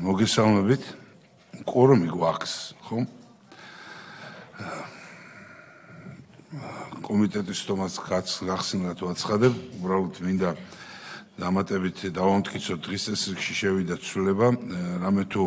მოგესალმებით. Კვორუმი გვაქვს, ხო? კომიტეტის თომას გახსნათ ვაცხადებ, უბრალოდ მინდა დამატებით დავამტკიცოთ დღის წესრიგში შევიდა ცვლილება, რამე თუ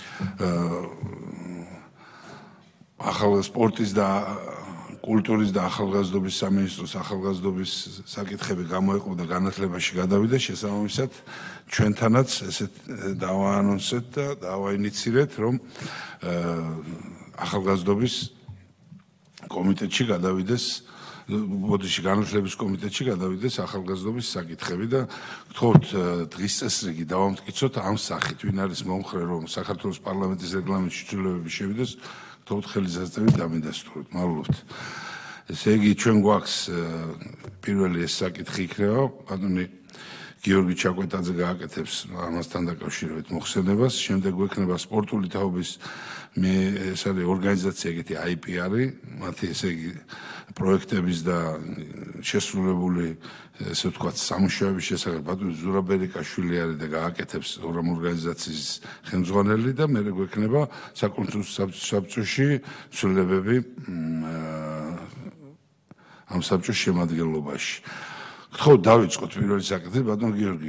ახალ სპორტის და კულტურის და ახალგაზრდობის სამინისტროს ახალგაზრდობის საკითხები გამოეყო და განათლებაში გადავიდა, შესაბამისად ჩვენთანაც ესეთ დავაანონსეთ და დავაინიცირეთ, რომ ახალგაზრდობის კომიტეტში გადავიდეს, განათლების კომიტეტში გადავიდეს ახალგაზრდობის საკითხები და გთხოვთ დღის წესრიგი დავამტკიცოთ ამ სახით, ვინ არის მომხრე, რომ საქართველოს პარლამენტის რეგლამენტში ცვლილებები შევიდეს, გთხოვთ ხელისაწვდომით დამიდასტუროთ. მადლობთ. ესე იგი, ჩვენ გვაქვს პირველი ეს საკითხი იქნება, ბატონი გიორგი ჩაკვეტაძე გააკეთებს ამასთან დაკავშირებით მოხსენებას, შემდეგ გვექნება სპორტული თაობის ეს არის ორგანიზაცია ეგეთი IPR-ი, მათი ესე იგი პროექტების და შესრულებული ესე ვთქვათ სამუშაოების შესახებ ბატონი ზურაბერიკაშვილი არის და გააკეთებს ორამ ორგანიზაციის ხელმძღვანელი და მე გვექნება საკონსულტაციო საბჭოში ცვლილებები ამ საბჭოს შემადგენლობაში. გთხოვთ დავიწყოთ პირველი საკითხი, ბატონ გიორგი.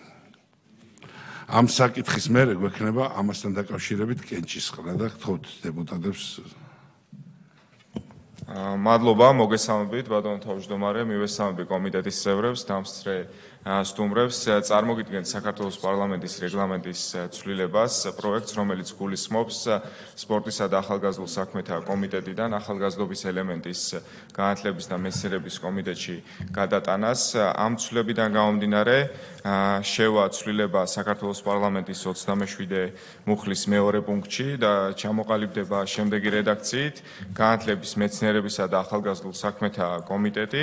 ამ საკითხის მერე გვექნება ამასთან დაკავშირებით კენჭისყრა და გთხოვთ დეპუტატებს. მადლობა, მოგესალმებით, ბატონო თავმჯდომარე, მივესალმები კომიტეტის წევრებს, დამსწრე სტუმრებს. წარმოგიდგენთ საქართველოს პარლამენტის რეგლამენტის ცვლილებას პროექტს, რომელიც გულისხმობს სპორტისა და ახალგაზრდულ საქმეთა კომიტეტიდან ახალგაზრდობის ელემენტის განათლების და მეცნიერების კომიტეტში გადატანას. ამ ცვლილებიდან გამომდინარე, შევა ცვლილება საქართველოს პარლამენტის 27 მუხლის მეორე პუნქტში და ჩამოყალიბდება შემდეგი რედაქციით: განათლების, მეცნიერებისა და ახალგაზრდულ საქმეთა კომიტეტი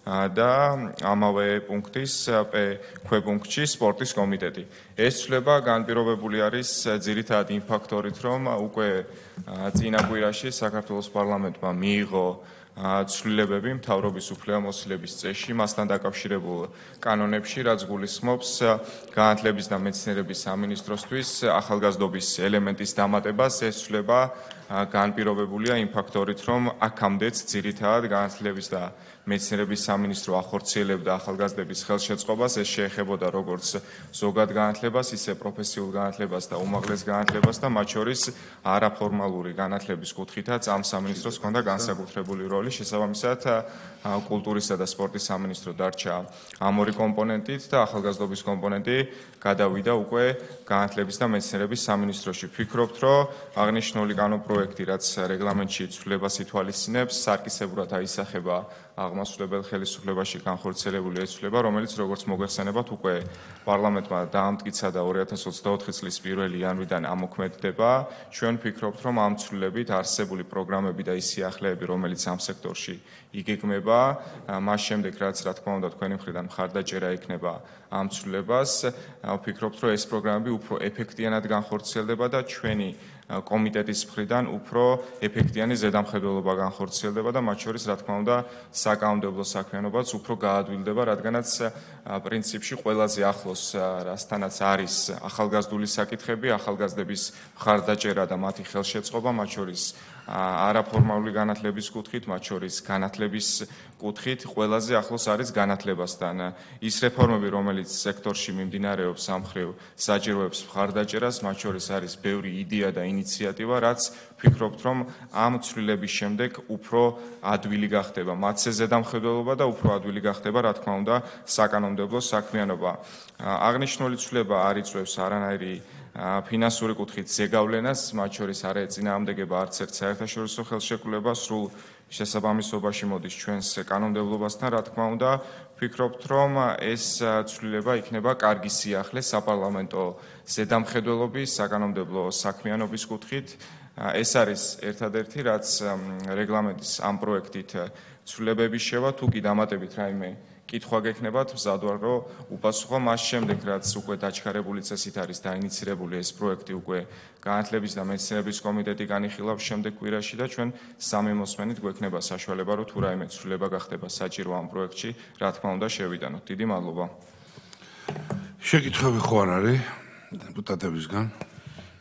და ამავე პუნქტის ქვეპუნქტში სპორტის კომიტეტი. ეს ცვლილება განპირობებული არის ძირითადად იმ ფაქტორით, რომ უკვე წინა კვირაში საქართველოს პარლამენტმა მიიღო ცვლილებები მთავრობის უფლებამოსილების წესში მასთან დაკავშირებულ კანონებში, რაც გულისხმობს განათლების და მეცნიერების სამინისტროსთვის ახალგაზრდობის ელემენტის დამატებას. ეს ცვლილება განპირობებულია იმ ფაქტორით, რომ აქამდეც ძირითადად განათლების და მეცნიერების სამინისტრო ახორციელებდა ახალგაზრდების ხელშეწყობას. ეს შეეხებოდა როგორც ზოგად განათლებას, ისე პროფესიულ განათლებას და უმაღლეს განათლებას და მათ შორის არაფორმალური განათლების კუთხითაც ამ სამინისტროს ჰქონდა განსაკუთრებული როლი. შესაბამისად, კულტურისა და სპორტის სამინისტრო დარჩა ამ ორი კომპონენტით და ახალგაზრდობის კომპონენტი გადავიდა უკვე განათლების და მეცნიერების სამინისტროში. ვფიქრობთ, რომ აღნიშნული კანონპროექტი, რაც რეგლამენტში ცვლილებას ითვალისწინებს, სარკისებრად აისახება აღმასრულებელ ხელისუფლებაში განხორციელებული ეს ცვლილება, რომელიც როგორც მოგეხსენებათ, უკვე პარლამენტმა დაამტკიცა და 2024 წლის 1 იანვრიდან ამოქმედდება. ჩვენ ვფიქრობთ, რომ ამ ცვლილებით არსებული პროგრამები და ის სიახლეები, რომელიც ამ სექტორში იგეგმება, მას შემდეგ რაც რა თქმა უნდა თქვენი მხრიდან მხარდაჭერა იქნება ამ ცვლილებას, ვფიქრობთ, რომ ეს პროგრამები უფრო ეფექტიანად განხორციელდება და ჩვენი კომიტეტის მხრიდან უფრო ეფექტიანი ზედამხედველობა განხორციელდება და მათ შორის რა თქმა უნდა საკანონმდებლო საქმიანობაც უფრო გაადვილდება, რადგანაც პრინციპში ყველაზე ახლოს რასთანაც არის ახალგაზრდული საკითხები, ახალგაზრდების მხარდაჭერა და მათი ხელშეწყობა, მათ შორის არაფორმალური განათლების კუთხით, მათ შორის განათლების კუთხით ყველაზე ახლოს არის განათლებასთან. ის რეფორმები, რომელიც სექტორში მიმდინარეობს, ამ მხრივ საჭიროებს მხარდაჭერას, მათ შორის არის ბევრი იდეა და ინიციატივა, რაც ვფიქრობთ, რომ ამ ცვლილების შემდეგ უფრო ადვილი გახდება მათზე ზედამხედველობა და უფრო ადვილი გახდება, რა თქმა უნდა, საკანონმდებლო საქმიანობა. აღნიშნული ცვლილება არ იწვევს არანაირი ფინანსური კუთხით ზეგავლენას, მათ შორის არ ეწინააღმდეგება არც ერთ საერთაშორისო ხელშეკრულებას, სრულ შესაბამისობაში მოდის ჩვენს კანონმდებლობასთან, რა თქმა უნდა, ვფიქრობთ, რომ ეს ცვლილება იქნება კარგი სიახლე საპარლამენტო ზედამხედველობის, საკანონმდებლო საქმიანობის კუთხით. ეს არის ერთადერთი, რაც რეგლამენტის ამ პროექტით ცვლილებების შევა, თუ კი დამატებით რაიმე კითხვა გექნებათ, მზად ვარ, რომ უპასუხო მას შემდეგ, რაც უკვე დაჩქარებული წესით არის დაინიცირებული ეს პროექტი უკვე განათლების და მეცნიერების კომიტეტი განიხილავს შემდეგ კვირაში და ჩვენ სამი მოსმენით გვექნება საშუალება, რომ თუ რაიმე ცვლილება გახდება საჭირო ამ პროექტში, რა თქმა უნდა შევიდანოთ. დიდი მადლობა. შეკითხვები ხო არ არის დეპუტატებისგან?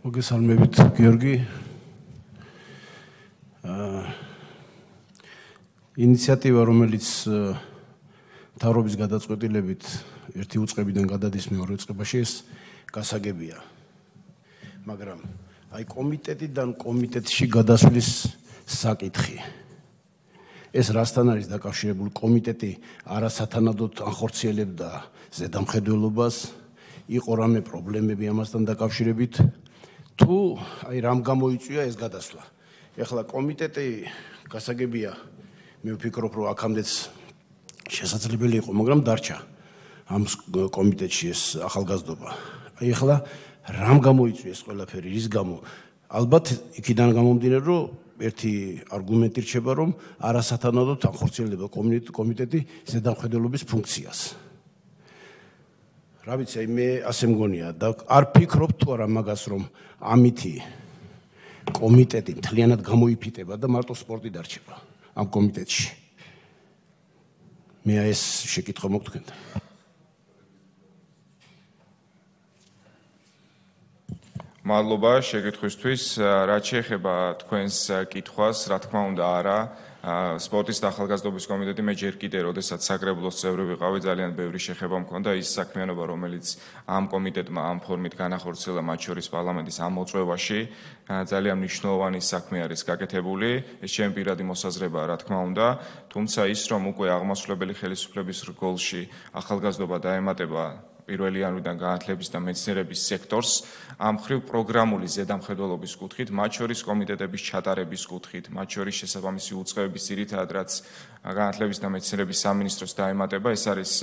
მოგესალმებით გიორგი. ინიციატივა, რომელიც მთავრობის გადაწყვეტილებით ერთი უწყებიდან გადადის მეორე უწყებაში, ეს გასაგებია. მაგრამ აი კომიტეტიდან კომიტეტში გადასვლის საკითხი. ეს რასთან არის დაკავშირებული? კომიტეტი არასათანადოდ ანხორციელებდა ზედამხედველობას, იყო რამე პრობლემები ამასთან დაკავშირებით, თუ აი რამ გამოიწვია ეს გადასვლა. ეხლა კომიტეტი გასაგებია, მე ვფიქრობ, რომ აქამდეც შესაძლებელი იყო, მაგრამ დარჩა ამ კომიტეტში ეს ახალგაზრდობა. აი ეხლა რამ გამოიწვია ეს ყველაფერი, რის გამო? ალბათ იქიდან გამომდინარე, რომ ერთი არგუმენტი რჩება, რომ არასათანადოდ ანხორციელდება კომიტეტი ზედამხედველობის ფუნქციას. რა ვიცი, აი მე ასე მგონია და არ ფიქრობ თუ არა მაგას, რომ ამითი კომიტეტი მთლიანად გამოიფიტება და მარტო სპორტი დარჩება ამ კომიტეტში. მე ეს შეკითხვა მაქვს თქვენთან. მადლობა შეკითხვისთვის. რაც შეეხება თქვენს კითხვას, რა თქმა უნდა, არა. სპორტის და ახალგაზრდობის კომიტეტი მე ჯერ კიდე, როდესაც საკრებულოს წევრი ვიყავი, ძალიან ბევრი შეხება მქონდა ის საქმიანობა, რომელიც ამ კომიტეტმა ამ ფორმით განახორციელა, მათ შორის პარლამენტის ამ მოწვევაში. ძალიან მნიშვნელოვანი საქმე არის გაკეთებული. ეს ჩემი პირადი მოსაზრებაა, რა თქმა უნდა. თუმცა ის, რომ უკვე აღმასრულებელი ხელისუფლების რგოლში ახალგაზრდობა დაემატება პირველი იანვრიდან განათლების და მეცნიერების სექტორს, ამ მხრივ პროგრამული ზედამხედველობის კუთხით, მათ შორის კომიტეტების ჩატარების კუთხით, მათ შორის შესაბამისი უწყებების ძირითადად, რაც განათლების და მეცნიერების სამინისტროს დაემატება, ეს არის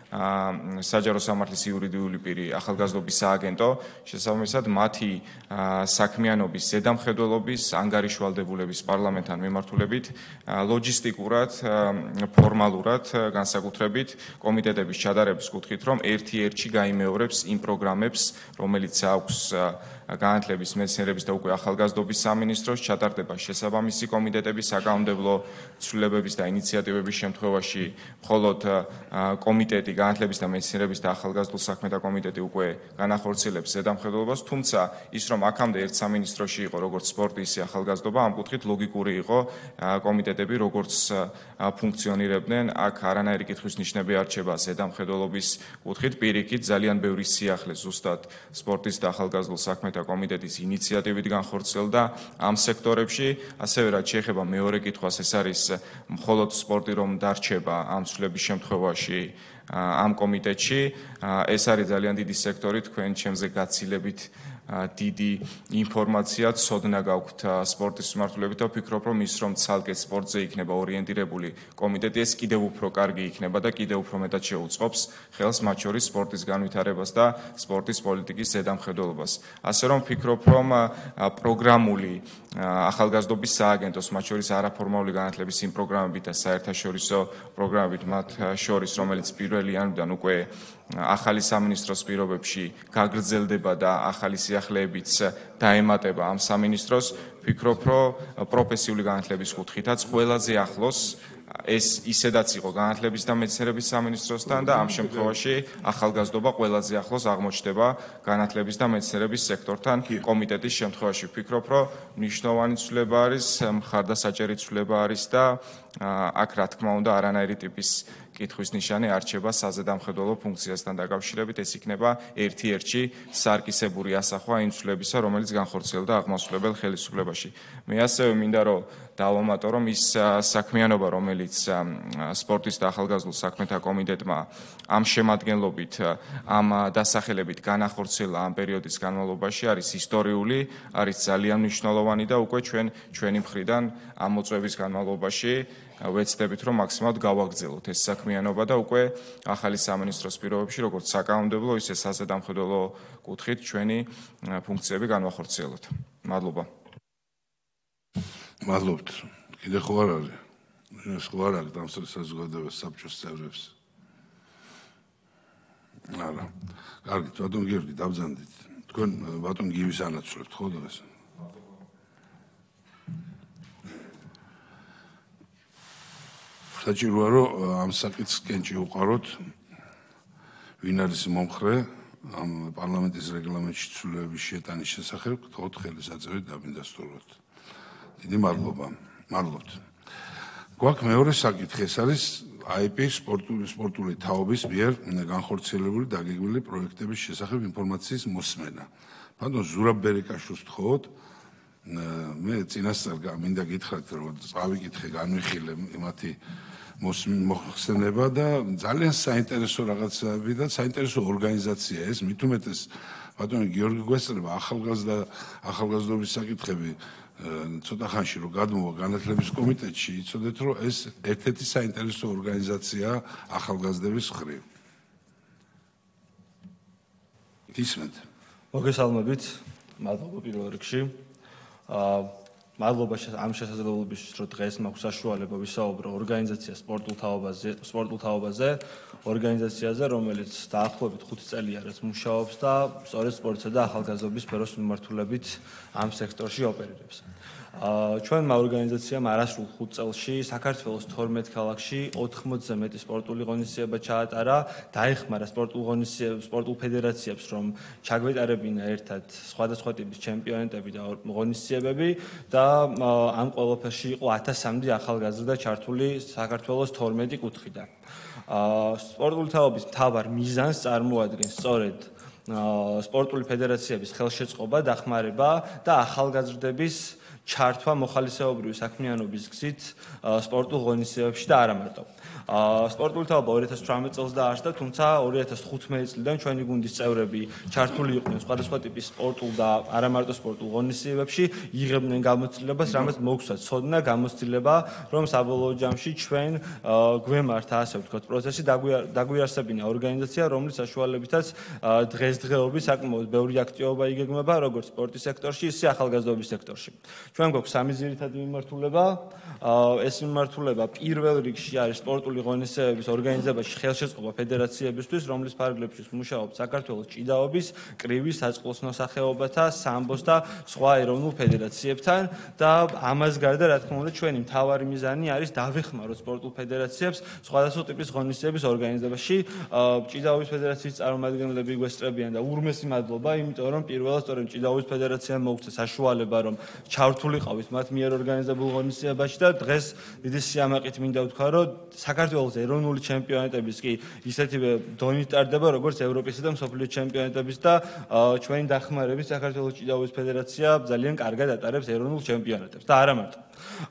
საჯარო სამართლის იურიდიული პირი, ახალგაზრდობის სააგენტო, შესაბამისად მათი საქმიანობის ზედამხედველობის, ანგარიშვალდებულების პარლამენტთან მიმართულებით, ლოჯისტიკურად, ფორმალურად, განსაკუთრებით კომიტეტების ჩატარების კუთხით, რომ ერთ-ერთში გაიმეორებს იმ პროგრამებს, რომელიც აქვს განათლების, მეცნიერების და უკვე ახალგაზრდობის სამინისტროს, ჩატარდება შესაბამისი კომიტეტების საკანონმდებლო ცვლილებების და ინიციატივების შემთხვევაში, მხოლოდ კომიტეტი, განათლების და მეცნიერების და ახალგაზრდულ საქმეთა კომიტეტი უკვე განახორციელებს ზედამხედველობას, თუმცა ის, რომ აქამდე ერთ სამინისტროში იყო როგორც სპორტი, ისე ახალგაზრდობა, ამ კუთხით ლოგიკური იყო კომიტეტები როგორც ფუნქციონირებდნენ, აქ არანაირი კითხვის ნიშნები არ რჩება ზედამხედველობის კუთხით, პირიქით ძალიან ბევრი სიახლე ზუსტად სპორტის და ახალგაზრდულ საქმეთა კომიტეტის ინიციატივით განხორციელდა ამ სექტორებში, ასევე რაც შეეხება მეორე კითხვას, ეს არის მხოლოდ სპორტი რომ დარჩება ამ ცვლილების შემთხვევაში ამ კომიტეტში, ეს არის ძალიან დიდი სექტორი, თქვენ ჩემზე გაცილებით დიდი ინფორმაცია, ცოდნა გაქვთ სპორტის მიმართულებით და ვფიქრობ, რომ ის რომ ცალკე სპორტზე იქნება ორიენტირებული კომიტეტი, ეს კიდევ უფრო კარგი იქნება და კიდევ უფრო მეტად შეუწყობს ხელს მათ შორის სპორტის განვითარებას და სპორტის პოლიტიკის ზედამხედველობას. ასე რომ ვფიქრობ, რომ პროგრამული ახალგაზრდობის სააგენტოს, მათ შორის არაფორმალური განათლების იმ პროგრამებით და საერთაშორისო პროგრამებით, მათ შორის, რომელიც პირველი იანვრიდან უკვე ახალი სამინისტროს პირობებში გაგრძელდება და ახალი სიახლეებიც დაემატება ამ სამინისტროს, ვფიქრობ, რომ პროფესიული განათლების კუთხითაც ყველაზე ახლოს ეს ისედაც იყო განათლების და მეცნიერების სამინისტროსთან და ამ შემთხვევაში ახალგაზრდობა ყველაზე ახლოს აღმოჩნდება განათლების და მეცნიერების სექტორთან კომიტეტის შემთხვევაში. ვფიქრობ, რომ მნიშვნელოვანი ცვლილება არის, მხარდასაჭერი ცვლილება არის და აქ რა თქმა უნდა არანაირი ტიპის კითხვის ნიშანი არ რჩება საზედამხედველო ფუნქციასთან დაკავშირებით, ეს იქნება ერთ-ერთი სარკისებური ასახვა იმ ცვლილებისა, რომელიც განხორციელდა აღმასრულებელ ხელისუფლებაში. მე ასევე მინდა რომ დავამატო, რომ ის საქმიანობა, რომელიც სპორტის და ახალგაზრდულ საქმეთა კომიტეტმა ამ შემადგენლობით, ამ დასახელებით განახორციელა ამ პერიოდის განმავლობაში, არის ისტორიული, არის ძალიან მნიშვნელოვანი და უკვე ჩვენი მხრიდან ამ მოწვევის განმავლობაში ვეცდებით, რომ მაქსიმალურად გავაგრძელოთ ეს საქმიანობა და უკვე ახალი სამინისტროს პირობებში, როგორც საკანონმდებლო, ისე საზედამხედველო კუთხით ჩვენი ფუნქციები განვახორციელოთ. მადლობა. მადლობთ. კიდე ხო არ არის? ეს ხო არ აქვს დამსწრე საზოგადოებას საბჭოს წევრებს? არა. კარგით, ბატონ გიორგი, დავძანდით. თქვენ ბატონ გივის ანაცვლებთ ხო დღეს? საჭიროა რომ ამ საკითხს კენჭი უყაროთ, ვინ არის მომხრე, ამ პარლამენტის რეგლამენტში ცვლილებების შეტანის შესახებ გთხოვთ ხელისაწვევით დაბინდასტუროთ. დიდი მადლობა. მადლობთ. გვაქვს მეორე საკითხი, ეს არის IP სპორტული თაობის მიერ განხორციელებული დაგეგმილი პროექტების შესახებ ინფორმაციის მოსმენა. ბატონ ზურაბ ბერეკაშვილს გთხოვთ. მე წინასწარ მინდა გითხრათ, რომ წავიკითხე, განვიხილე მათი მოხსენება და ძალიან საინტერესო რაღაცები და საინტერესო ორგანიზაცია ეს, მით უმეტეს ბატონი გიორგი გვესწრება ახალგაზრდობის საკითხები ცოტა ხანში რომ გადმოვა განათლების კომიტეტში, იცოდეთ რომ ეს ერთ-ერთი საინტერესო ორგანიზაციაა ახალგაზრდების მხრივ. ისმენთ. მოგესალმებით, მადლობა პირველ რიგში. მადლობა ამ შესაძლებლობისთვის, რომ დღეს მაქვს საშუალება ვისაუბრო ორგანიზაცია სპორტულ თაობაზე, ორგანიზაციაზე, რომელიც დაახლოებით 5 წელია რაც მუშაობს და სწორედ სპორტსა და ახალგაზრდობის სფეროს მიმართულებით ამ სექტორში ოპერირებს. ჩვენმა ორგანიზაციამ არასრულ 5 წელში საქართველოს 12 ქალაქში 80-ზე მეტი სპორტული ღონისძიება ჩაატარა, დაეხმარა სპორტულ ფედერაციებს, რომ ჩაგვეტარებინა ერთად სხვადასხვა ტიპის ჩემპიონატები და ღონისძიებები და ამ ყველაფერში იყო 1000-მდე ახალგაზრდა ჩართული საქართველოს 12 კუთხიდან. სპორტული თაობის მთავარ მიზანს წარმოადგენს სწორედ სპორტული ფედერაციების ხელშეწყობა, დახმარება და ახალგაზრდების ჩართვა მოხალისეობრივი საქმიანობის გზით სპორტულ ღონისძიებებში და არა მარტო. სპორტული თაობა 2018 წელს დაარსდა, თუმცა 2015 წლიდან ჩვენი გუნდის წევრები ჩართული იყვნენ სხვადასხვა ტიპის სპორტულ და არა მარტო სპორტულ ღონისძიებებში, იღებდნენ გამოცდილებას, რამაც მოგვცათ ცოდნა, გამოცდილება, რომ საბოლოო ჯამში ჩვენ გვემართა, ასე ვთქვათ, პროცესი დაგვიარსებინა ორგანიზაცია, რომლის საშუალებითაც დღესდღეობით საკმაოდ ბევრი აქტივობა იგეგმება, როგორც სპორტის სექტორში, ისე ახალგაზრდობის სექტორში. ჩვენ გვაქვს სამი ძირითადი მიმართულება. ეს მიმართულება პირველ რიგში არის სპორტული ღონისძიებების ორგანიზებაში ხელშეწყობა ფედერაციებისთვის, რომლის ფარგლებში მუშაობს საქართველოს ჭიდაობის, კრივის, საწყლოსნო სახეობათა, სამბოს და სხვა ეროვნულ ფედერაციებთან და ამას გარდა, რა თქმა უნდა, ჩვენი მთავარი მიზანი არის დავეხმაროთ სპორტულ ფედერაციებს სხვადასხვა ტიპის ღონისძიების ორგანიზებაში. ჭიდაობის ფედერაციის წარმომადგენლები გვესწრებიან და ურმესი მადლობა, იმიტომ რომ პირველად სწორედ ჭიდაობის ფედერაციამ მოუწია საშუალება, რომ ჩართულიყავით მათ მიერ ორგანიზებულ ღონისძიებაში და დღეს დიდი სიამაყით მინდა ვთქვა, რომ საქართველოს ეროვნული ჩემპიონატების კი ისეთივე დონით ტარდება, როგორც ევროპისა და მსოფლიო ჩემპიონატების და ჩვენი დახმარებით საქართველოს ჭიდაობის ფედერაცია ძალიან კარგად ატარებს ეროვნულ ჩემპიონატებს და არა მარტო.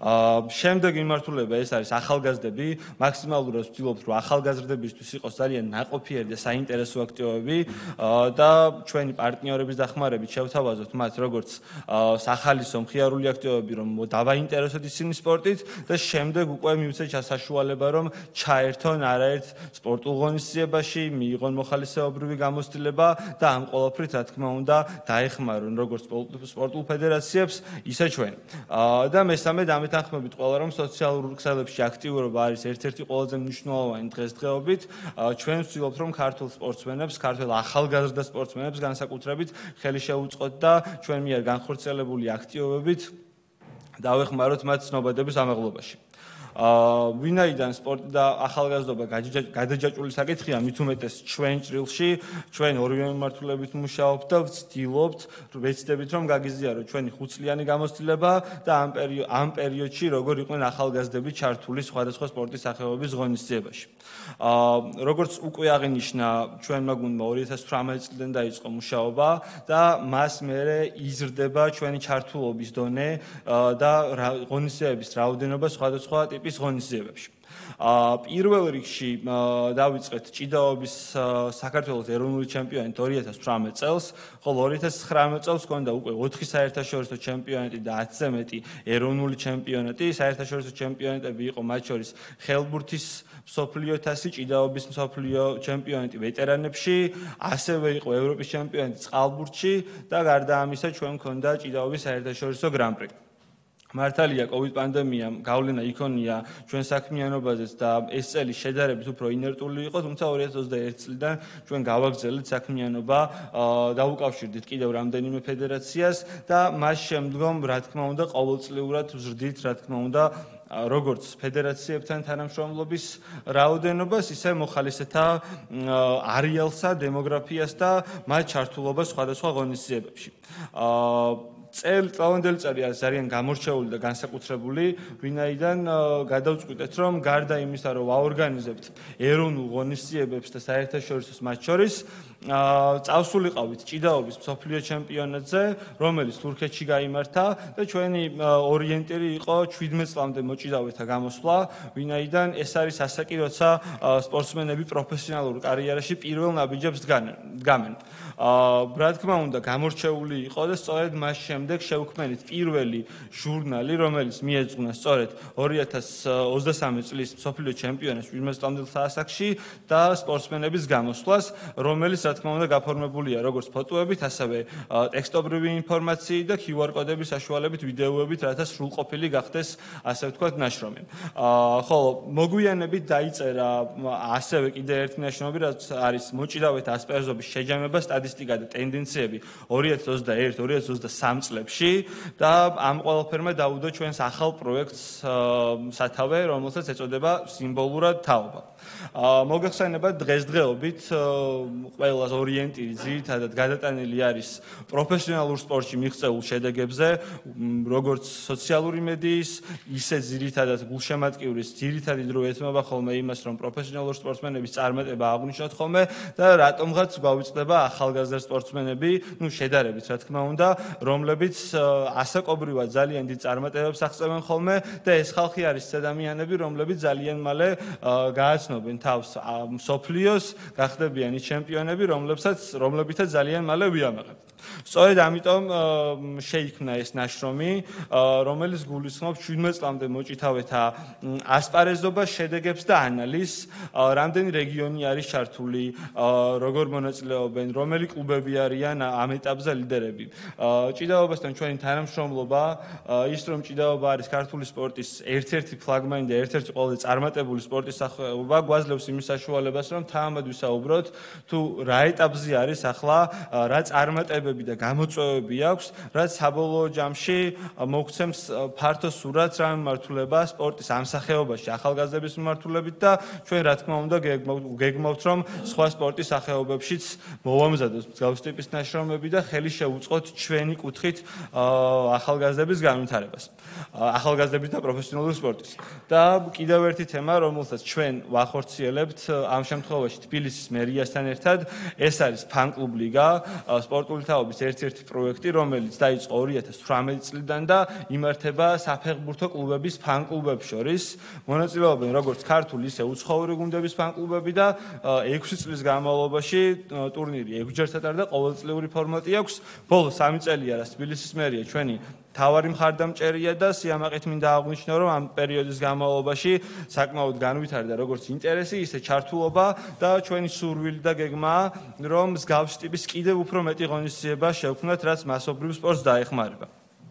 შემდეგი მიმართულება ეს არის ახალგაზრდები. მაქსიმალურად ვცდილობთ, რომ ახალგაზრდებისთვის იყოს ძალიან ნაყოფიერი და საინტერესო აქტივობები და ჩვენი პარტნიორების დახმარებით შევთავაზოთ მათ როგორც სახალისო მხიარული აქტივობები, რომ დავაინტერესოთ ისინი სპორტით და შემდეგ უკვე მივცეთ საშუალება, რომ ჩაერთონ არაერთ სპორტულ ღონისძიებაში, მიიღონ მოხალისეობრივი გამოცდილება და ამ ყველაფრით, რა თქმა უნდა, დაეხმარონ როგორც სპორტულ ფედერაციებს, ისე ჩვენ. და მესამე დამეთანხმებით ყველა, რომ სოციალურ ქსელებში აქტიურობა არის ერთ-ერთი ყველაზე მნიშვნელოვანი დღესდღეობით, ჩვენ ვცდილობთ, რომ ქართულ სპორტსმენებს, ქართულ ახალგაზრდა სპორტსმენებს განსაკუთრებით ხელი შევუწყოთ და ჩვენ მიერ განხორციელებული აქტივობებით დავეხმაროთ მათ ცნობადების ამაღლობაში. ვინაიდან სპორტი და ახალგაზრდობა გადაჯაჭვული საკითხია, მით უმეტეს ჩვენ ჭრილში, ჩვენ ორივე მიმართულებით მუშაობთ და ვეცდებით, რომ გაგიზიაროთ ჩვენი 5 წლიანი გამოცდილება და ამ პერიოდში როგორ იყვნენ ახალგაზრდები ჩართული სხვადასხვა სპორტის სახეობების ღონისძიებაში. როგორც უკვე აღინიშნა, ჩვენმა გუნდმა 2018 წლიდან დაიწყო მუშაობა და მას მერე იზრდება ჩვენი ჩართულობის დონე და ღონისძიებების რაოდენობა სხვადასხვა ტიპის ღონისძიებებში. პირველ რიგში დავიწყეთ ჭიდაობის საქართველოს ეროვნული ჩემპიონატი 2018 წელს, ხოლო 2019 წელს ჰქონდა უკვე 4 საერთაშორისო ჩემპიონატი და 10-ზე მეტი ეროვნული ჩემპიონატი. საერთაშორისო ჩემპიონატები იყო მათ შორის ხელბურთის მსოფლიო თასი, ჭიდაობის მსოფლიო ჩემპიონატი ვეტერანებში, ასევე იყო ევროპის ჩემპიონატი წყალბურთში და გარდა ამისა ჩვენ ჰქონდა ჭიდაობის საერთაშორისო გრან-პრი. მართალია, COVID პანდემიამ გავლენა იქონია ჩვენ საქმიანობაზეც და ეს წელი შედარებით უფრო ინერტული იყო, თუმცა 2021 წლიდან ჩვენ გავაგრძელებთ საქმიანობა, დავუკავშირდით კიდევ რამდენიმე ფედერაციას და მას შემდგომ, რა თქმა უნდა, ყოველწლიურად ვზრდით, რა თქმა უნდა, როგორც ფედერაციებთან თანამშრომლობის რაოდენობას, ისე მოხალისეთა არეალსა, დემოგრაფიას და მათ ჩართულობას სხვადასხვა ღონისძიებებში. წლევანდელი წელი არის ძალიან გამორჩეული და განსაკუთრებული, ვინაიდან გადავწყვიტეთ, რომ გარდა იმისა, რომ ვაორგანიზებთ ეროვნულ ღონისძიებებს და საერთაშორისო მათ შორის წავსულიყავით ჭიდაობის მსოფლიო ჩემპიონატზე, რომელიც თურქეთში გაიმართა და ჩვენი ორიენტირი იყო 17 წლამდე მოჭიდავეთა გამოსვლა, ვინაიდან ეს არის ასაკი, როცა სპორტსმენები პროფესიონალურ კარიერაში პირველ ნაბიჯებს დგამენ. რა თქმა უნდა, გამორჩეული იყო და სწორედ მას შემდეგ შევქმნით პირველი ჟურნალი, რომელიც მიეძღვნა სწორედ 2023 წლის მსოფლიო ჩემპიონატს 17 წლამდელ ასაკში და სპორტსმენების გამოსვლას, რომელიც რა თქმა უნდა გაფორმებულია როგორც ფოტოებით, ასევე ტექსტობრივი ინფორმაციით და QR კოდების საშუალებით, ვიდეოებით, რათა სრულყოფილი გახდეს, ასე ვთქვათ, ნაშრომი. ხოლო მოგვიანებით დაიწერა ასევე კიდე ერთი ნაშრომი, რაც არის მოჭიდავეთა ასპარეზობის შეჯამება, სტატისტიკა და ტენდენციები 2021-2023 წლებში და ამ ყველაფერმა დაუდო ჩვენს ახალ პროექტს სათავე, რომელსაც ეწოდება სიმბოლურად თაობა. მოგეხსენებათ, დღესდღეობით ყველა ორიენტირი ძირითადად გადატანილი არის პროფესიონალურ სპორტში მიღწეულ შედეგებზე, როგორც სოციალური მედიის, ისე ძირითადად გულშემატკივრის ძირითადი დრო ეთმობა ხოლმე იმას, რომ პროფესიონალურ სპორტსმენების წარმატება აღნიშნოთ ხოლმე და რატომღაც გვავიწყდება ახალგაზრდა სპორტსმენები, შედარებით, რა თქმა უნდა, რომლებიც ასაკობრივად ძალიან დიდ წარმატებებს აღწევენ ხოლმე და ეს ხალხი არის ადამიანები, რომლებიც ძალიან მალე გააცნობენ თავს მსოფლიოს, გახდებიან ის ჩემპიონები, რომლებითაც ძალიან მალე ვიამაყებთ. სწორედ ამიტომ შეიქმნა ეს ნაშრომი, რომელიც გულისხმობს 17 წლამდე მოჭიდავეთა ასპარეზობას, შედეგებს და ანალიზს, რამდენი რეგიონი არის ჩართული, როგორ მონაწილეობენ, რომელი კლუბები არიან ამ ეტაპზე ლიდერები. ჭიდაობასთან ჩვენი თანამშრომლობა, ის რომ ჭიდაობა არის ქართული სპორტის ერთ-ერთი ფლაგმანი და ერთ-ერთი ყველაზე წარმატებული სპორტის სახეობა, გვაძლევს იმის საშუალებას, რომ თამამად ვისაუბროთ, თუ რა ეტაპზე არის ახლა, რა წარმატებები და გამოწვევები აქვს, რაც საბოლოო ჯამში მოგცემს ფართო სურათს რა მიმართულება სპორტის ამ სახეობაში, ახალგაზრდების მიმართულებით და ჩვენ რა თქმა უნდა გეგმავთ, რომ სხვა სპორტის სახეობებშიც მოვამზადოთ მსგავს ტიპის ნაშრომები და ხელი შევუწყოთ ჩვენი კუთხით ახალგაზრდების განვითარებას, ახალგაზრდების და პროფესიონალური სპორტის. და კიდევ ერთი თემა, რომელსაც ჩვენ ვახორციელებთ ამ შემთხვევაში თბილისის მერიასთან ერთად, ეს არის ფან-კლუბ ლიგა, სპორტული თაობის ერთ-ერთი პროექტი, რომელიც დაიწყო 2018 წლიდან და იმართება საფეხბურთო კლუბების ფან-კლუბებს შორის. მონაწილეობენ როგორც ქართული, ისე უცხოური გუნდების ფან-კლუბები და 6 წლის განმავლობაში ტურნირი 6-ჯერ ჩატარდა, ყოველწლიური ფორმატი აქვს. ბოლოს 3 წელია, რაც თბილისის მერია ჩვენი თავარი მხარდამჭერია და სიამაყით მინდა აღვნიშნო, რომ ამ პერიოდის განმავლობაში საკმაოდ განვითარდა როგორც ინტერესი, ისე ჩართულობა და ჩვენი სურვილი და გეგმაა, რომ მსგავს ტიპის კიდევ უფრო მეტი ღონისძიება შევქმნათ, რაც მასობრივ სპორტს დაეხმარება.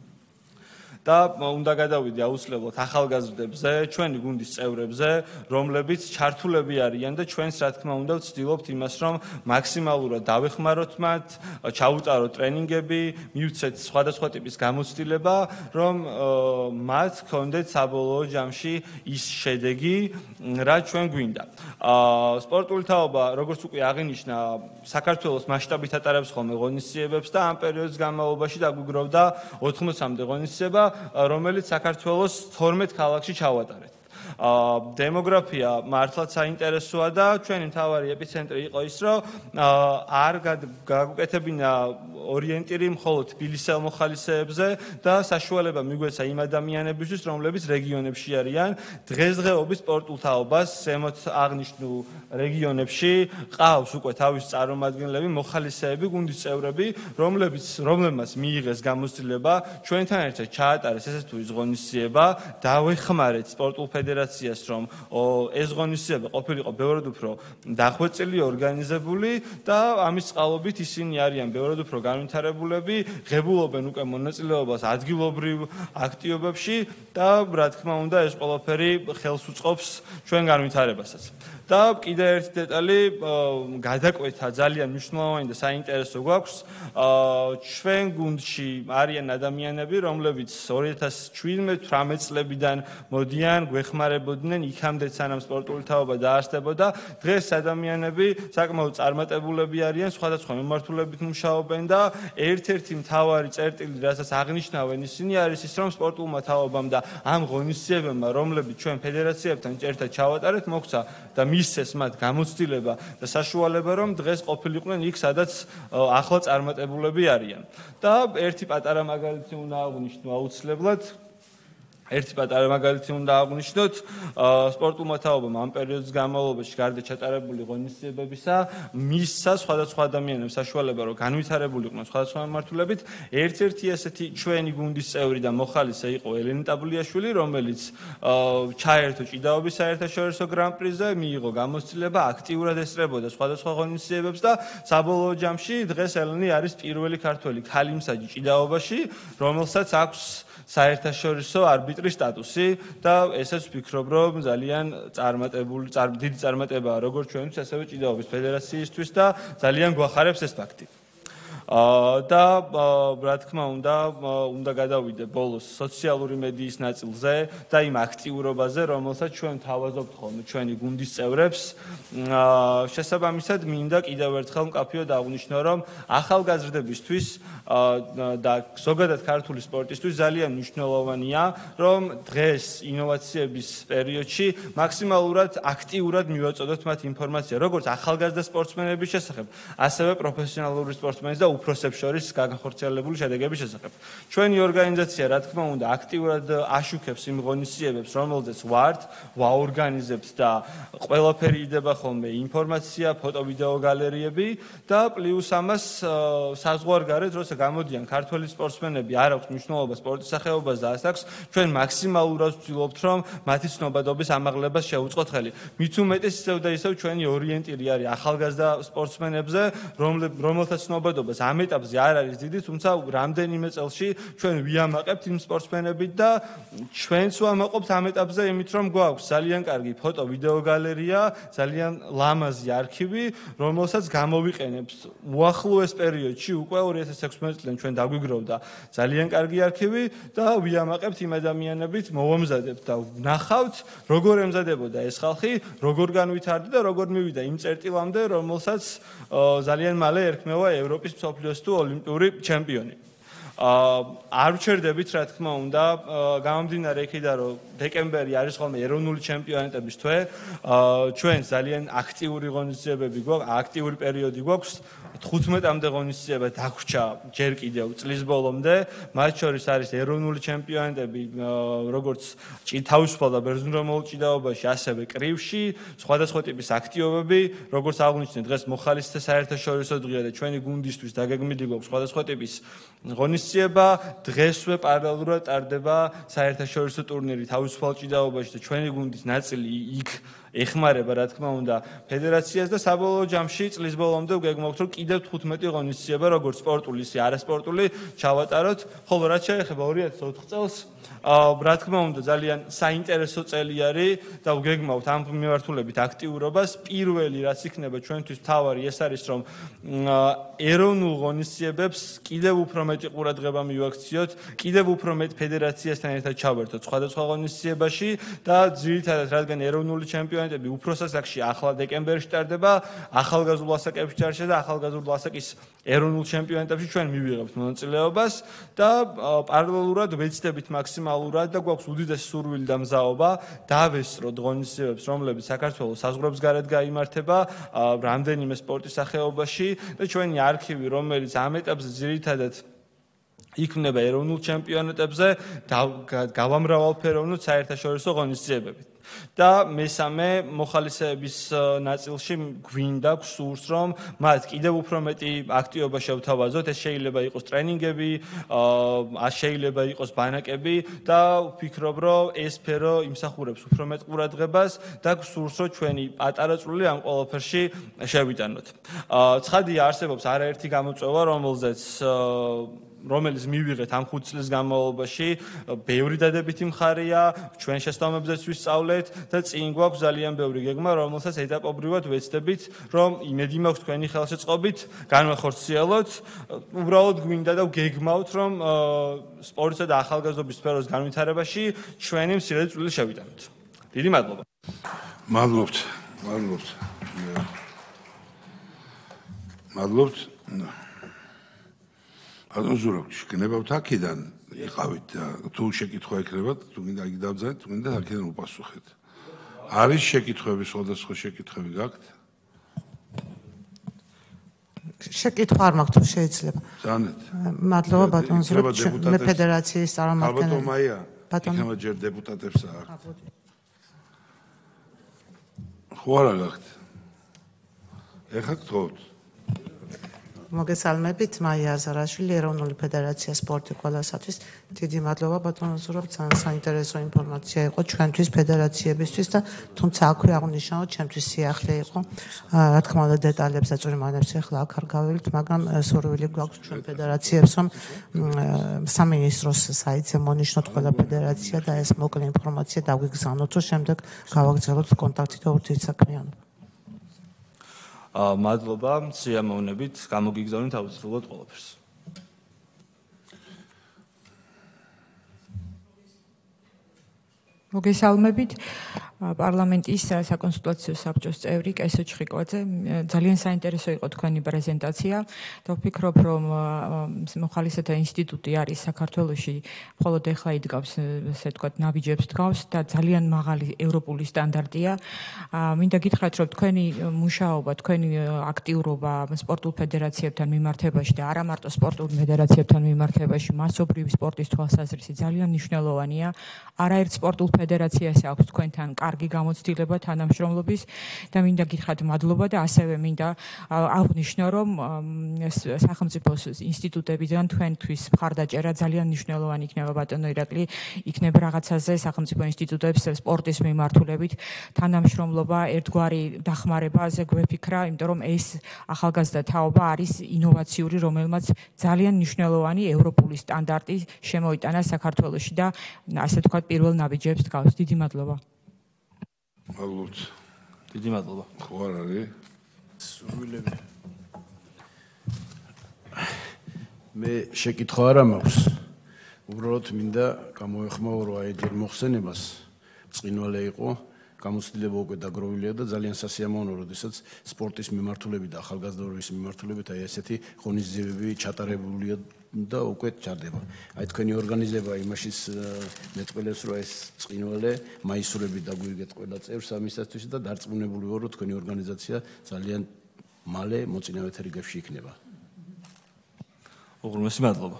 და უნდა გადავიდე აუცილებლად ახალგაზრდებზე, ჩვენი გუნდის წევრებზე, რომლებიც ჩართულები არიან და ჩვენს რა თქმა უნდა ვცდილობთ იმას, რომ მაქსიმალურად დავეხმაროთ მათ, ჩაუტაროთ ტრენინგები, მივცეთ სხვადასხვა ტიპის გამოცდილება, რომ მათ ჰქონდეთ საბოლოო ჯამში ის შედეგი, რაც ჩვენ გვინდა. სპორტული თაობა, როგორც უკვე აღინიშნა, საქართველოს მასშტაბით ატარებს ხოლმე ღონისძიებებს და ამ პერიოდის განმავლობაში დაგვიგროვდა 80-მდე ღონისძიება, რომელიც საქართველოს 12 ქალაქში ჩავატარეთ. დემოგრაფია მართლაც საინტერესოა და ჩვენი მთავარი ეპიცენტრი იყო ის, რომ არ გაგვეკეთებინა ორიენტირი მხოლოდ თბილისელ მოხალისეებზე და საშუალება მიგვეცა იმ ადამიანებისთვის, რომლებიც რეგიონებში არიან. დღესდღეობით სპორტულ თაობას ზემოთ აღნიშნულ რეგიონებში ყავს უკვე თავის წარმომადგენლები, მოხალისეები, გუნდის წევრები, რომლებმაც მიიღეს გამოცდილება ჩვენთან ერთად ჩაატარეს ესე თუ ის ღონისძიება, დავეხმარეთ სპორტულ ფედერაციას, რომ ეს ღონისძიება ყოფილიყო ბევრად უფრო დახვეწილი, ორგანიზებული და ამის წყალობით ისინი არიან ბევრად უფრო განვითარებულები, ღებულობენ უკვე მონაწილეობას ადგილობრივ აქტივობებში და რა თქმა უნდა ეს ყველაფერი ხელს უწყობს ჩვენ განვითარებასაც. და კიდე ერთი დეტალი გადაკვეთა ძალიან მნიშვნელოვანი და საინტერესო გვაქვს ჩვენ გუნდში არიან ადამიანები რომლებიც 2017-18 წლებიდან მოდიან გვეხმარებოდნენ იქამდე სანამ სპორტული თაობა დაარსდებოდა დღეს ადამიანები საკმაოდ წარმატებულები არიან სხვადასხვა მიმართულებით მუშაობენ და ერთ-ერთი მთავარი წერტილი რასაც აღნიშნავენ ისინი არის ის რომ სპორტულმა თაობამ და ამ ღონისძიებებმა რომლებიც ჩვენ ფედერაციებთან ერთად ჩავატარეთ მოგვცა და მისცეს მათ გამოცდილება და საშუალება რომ დღეს ყოფილიყვნენ იქ სადაც ახლა წარმატებულები არიან და ერთი პატარა მაგალითი უნდა აღვნიშნო აუცილებლად სპორტულმა თაობამ ამ პერიოდის განმავლობაში გარდა ჩატარებული ღონისძიებებისა მისცა სხვადასხვა ადამიანებს საშუალება რომ განვითარებულიყვნენ სხვადასხვა მიმართულებით ერთ-ერთი ესეთი ჩვენი გუნდის წევრი და მოხალისე იყო ელენე ტაბლიაშვილი რომელიც ჩაერთო ჭიდაობის საერთაშორისო გრან-პრიზე მიიღო გამოცდილება აქტიურად ესწრებოდა სხვადასხვა ღონისძიებებს და საბოლოო ჯამში დღეს ელენე არის პირველი ქართველი ქალიმსაჯი ჭიდაობაში რომელსაც აქვს საერთაშორისო არბიტრის სტატუსი და ესეც ვფიქრობ რომ ძალიან დიდი წარმატებაა როგორც ჩვენთვის ასევე ჭიდაობის ფედერაციისთვის და ძალიან გვახარებს ეს ფაქტი. და რა თქმა უნდა გადავიდე ბოლოს სოციალური მედიის ნაწილზე და იმ აქტიურობაზე, რომელსაც ჩვენ თავაზობთ ხოლმე ჩვენი გუნდის წევრებს. შესაბამისად, მინდა კიდევ ერთხელ მკაფიოდ აღვნიშნო, რომ ახალგაზრდებისთვის და ზოგადად ქართული სპორტისთვის ძალიან მნიშვნელოვანია, რომ დღეს ინოვაციების პერიოდში მაქსიმალურად აქტიურად მივაწოდოთ მათ ინფორმაცია, როგორც ახალგაზრდა სპორტსმენების შესახებ, ასევე პროფესიონალური სპორტსმენის და უფროსებს შორის განხორციელებული შედეგების შესახებ. ჩვენი ორგანიზაცია, რა თქმა უნდა, აქტიურად აშუქებს იმ ღონისძიებებს, რომელზეც ვართ, ვაორგანიზებთ და ყველაფერი იდება ხოლმე ინფორმაცია, ფოტო-ვიდეო გალერეები და პლუს ამას საზღვარგარეთ, როცა გამოდიან ქართველი სპორტსმენები, არ აქვს მნიშვნელობა სპორტის სახეობაზე და ასაკს, ჩვენ მაქსიმალურად ვცდილობთ, რომ მათი ცნობადობის ამაღლებას შევუწყოთ ხელი. მით უმეტეს ისევ და ისევ ჩვენი ორიენტირი არის ახალგაზრდა სპორტსმენებზე, რომელთა ცნობადობას ამ ეტაპზე არ არის დიდი, თუმცა რამდენიმე წელში ჩვენ ვიამაყებთ იმ სპორტსმენებით და ჩვენც ვამაყობთ ამ ეტაპზე იმით, რომ გვაქვს ძალიან კარგი ფოტო-ვიდეო გალერეა, ძალიან ლამაზი არქივი, რომელსაც გამოვიყენებთ უახლოეს პერიოდში უკვე 2016 წლიდან ჩვენ დაგვიგროვდა ძალიან კარგი არქივი და ვიამაყებთ იმ ადამიანებით, მოვამზადებთ და ვნახავთ, როგორ ემზადებოდა ეს ხალხი, როგორ განვითარდა და როგორ მივიდა იმ წერტილამდე, რომელსაც ძალიან მალე ერქმევა ევროპის მსოფლიოს თუ ოლიმპიური ჩემპიონი. არ ვჩერდებით, რა თქმა უნდა, გამომდინარე იქიდან, რომ დეკემბერი არის ხოლმე ეროვნული ჩემპიონატების თვე, ჩვენ ძალიან აქტიური ღონისძიებები გვაქვს, აქტიური პერიოდი გვაქვს, 15-მდე ღონისძიება დაგვრჩა ჯერ კიდევ წლის ბოლომდე, მათ შორის არის ეროვნული ჩემპიონატები, როგორც თავისუფალ და ბერძნულენოვან ჭიდაობაში, ასევე კრივში, სხვადასხვა ტიპის აქტივობები, როგორც აღნიშნეთ, დღეს მოხალისეთა საერთაშორისო დღეა და ჩვენი გუნდისთვის დაგეგმილი გვაქვს სხვადასხვა ტიპის ღონისძიება, დღესვე პარალელურად ტარდება საერთაშორისო ტურნირი თავისუფალ ჭიდაობაში და ჩვენი გუნდის ნაწილი იქ ეხმარება, რა თქმა უნდა, ფედერაციას და საბოლოო ჯამში წლის ბოლომდე ვგეგმავთ, რომ კიდევ 15 ღონისძიება, როგორც სპორტული, ისე არასპორტული, ჩავატაროთ, ხოლო რაც შეეხება 2004 წელს, რა თქმა უნდა, ძალიან საინტერესო წელი არის და ვგეგმავთ ამ მიმართულებით აქტიურობას. პირველი, რაც იქნება ჩვენთვის მთავარი, ეს არის, რომ ეროვნულ ღონისძიებებს კიდევ უფრო მეტი ყურადღება მივაქციოთ, კიდევ უფრო მეტ ფედერაციასთან ერთად ჩავერთოთ სხვადასხვა ღონისძიებაში და ძირითადად, რადგან ეროვნული ჩემპიონატები უფრო სასაკში ახლა დეკემბერში ტარდება, ახალგაზრდულ ასაკებში ჩარჩა და ახალგაზრდულ ასაკის ეროვნულ ჩემპიონატებში ჩვენ მივიღებთ მონაწილეობას და პარალელურად ვეცდებით მაქსიმალურად და გვაქვს უდიდესი სურვილი და მზაობა დავესწროთ ღონისძიებებს, რომლებიც საქართველოს საზღვრებს გარეთ გაიმართება რამდენიმე სპორტის სახეობაში და ჩვენი არქივი, რომელიც ამ ეტაპზე ძირითადად იქმნება ეროვნულ ჩემპიონატებზე, გავამრავალფეროვნოთ საერთაშორისო ღონისძიებებით. და მესამე მოხალისეების ნაწილში გვინდა გსურს, რომ მათ კიდევ უფრო მეტი აქტივობა შევთავაზოთ, ეს შეიძლება იყოს ტრენინგები, შეიძლება იყოს ბანაკები და ვფიქრობ, რომ ეს სფერო იმსახურებს უფრო მეტ ყურადღებას და გსურს, რომ ჩვენი პატარა წვლილი ამ ყველაფერში შევიტანოთ. ცხადია, არსებობს არაერთი გამოწვევა, რომელზეც რომელიც მივიღეთ ამ 5 წლის განმავლობაში, ბევრი დადებითი მხარეა, ჩვენ შესწავლამებზეც ვისწავლეთ და წინ გვაქვს ძალიან ბევრი გეგმა, რომელსაც ეტაპობრივად ვეცდებით, რომ იმედი მაქვს თქვენი ხელშეწყობით განვახორციელოთ. უბრალოდ გვინდა და გეგმავთ, რომ სპორტსა და ახალგაზრდობის სფეროს განვითარებაში ჩვენი მცირედი წვლილი შევიტანოთ. დიდი მადლობა. მადლობთ. ანუ ზურაბ შეგნებავთ აქედან იყავით და თუ შეკითხვა ექნებათ, თუ გინდა იქ დავძალეთ, თუ გინდა აქედან უპასუხეთ. არის შეკითხვები, სხვადასხვა შეკითხვები გაქვთ? შეკითხვა არ მაქვს, თუ შეიძლება. ზანეთ. მადლობა ბატონო ზურაბ, მე ფედერაციის წარმომადგენელი. ალბათ მაია, იქნება ჯერ დეპუტატებსა აქ. ხო არა გაქვთ? ეხლა გთხოვთ. მოგესალმებით, მაია აზარაშვილი, ეროვნული ფედერაცია სპორტი ყველასათვის. დიდი მადლობა ბატონო ზურაბ, ძალიან საინტერესო ინფორმაცია იყო ჩვენთვის ფედერაციებისთვის და თუმცა აქვე აღნიშნავთ, ჩემთვის სიახლე იყო. რა თქმა უნდა, დეტალებს და წვრილმანებს ახლა აქ არ გავივლით, მაგრამ სურვილი გვაქვს ჩვენ ფედერაციებს, რომ სამინისტროს საიტზე მონიშნოთ ყველა ფედერაცია და ეს მოკლე ინფორმაცია დაგვიგზავნოთ, რომ შემდეგ გავაგრძელოთ კონტაქტი და ურთიერთსაქმიანობა. მადლობა, სიამოვნებით, გამოგიგზავნით აუცილებლად ყველაფერს. მოგესალმებით. პარლამენტის საკონსულტაციო საბჭოს წევრი კესო ჩხიკვაძე, ძალიან საინტერესო იყო თქვენი პრეზენტაცია და ვფიქრობ, რომ მოხალისეთა ინსტიტუტი არის საქართველოში მხოლოდ ეხლა იდგავს, ესე ვთქვათ, ნაბიჯებს დგავს და ძალიან მაღალი ევროპული სტანდარტია. მინდა გითხრათ, რომ თქვენი მუშაობა, თქვენი აქტიურობა სპორტულ ფედერაციებთან მიმართებაში და არა მარტო სპორტულ ფედერაციებთან მიმართებაში, მასობრივი სპორტის თვალსაზრისით ძალიან მნიშვნელოვანია. არაერთ სპორტულ ფედერაციას აქვს თქვენთან კარგი გამოცდილება თანამშრომლობის და მინდა გითხრათ მადლობა და ასევე მინდა აღნიშნო, რომ სახელმწიფო ინსტიტუტებიდან თქვენთვის მხარდაჭერა ძალიან მნიშვნელოვანი იქნება ბატონო ირაკლი, იქნება რაღაცაზე სახელმწიფო ინსტიტუტებს სპორტის მიმართულებით თანამშრომლობა, ერთგვარი დახმარებაზე გვეფიქრა, იმიტომ რომ ეს ახალგაზრდა თაობა არის ინოვაციური, რომელმაც ძალიან მნიშვნელოვანი ევროპული სტანდარტი შემოიტანა საქართველოში და ასე ვთქვათ პირველ ნაბიჯებს დგავს. დიდი მადლობა. მადლობთ. დიდი მადლობა. ხო არ არის? სურვილები. მე შეკითხვა არ მაქვს. უბრალოდ მინდა გამოეხმაო, რომ აი ჯერ მოხსენებას წინვალე იყო, გამოცდილება უკვე დაგროვილია და ძალიან სასიამოვნო, როდესაც სპორტის მიმართულებით და ახალგაზრდობის მიმართულებით აი ესეთი ღონისძიებები ჩატარებულია და უკვე ჩარდება. აი თქვენი ორგანიზება იმაშიც მეტყველებს, რომ ეს წინვალე მაისურებით დაგვიგეთ ყველა წევრს ამისათვის და დარწმუნებული ვარ, რომ თქვენი ორგანიზაცია ძალიან მალე მოწინავეთა რიგებში იქნება. უღრმესი მადლობა.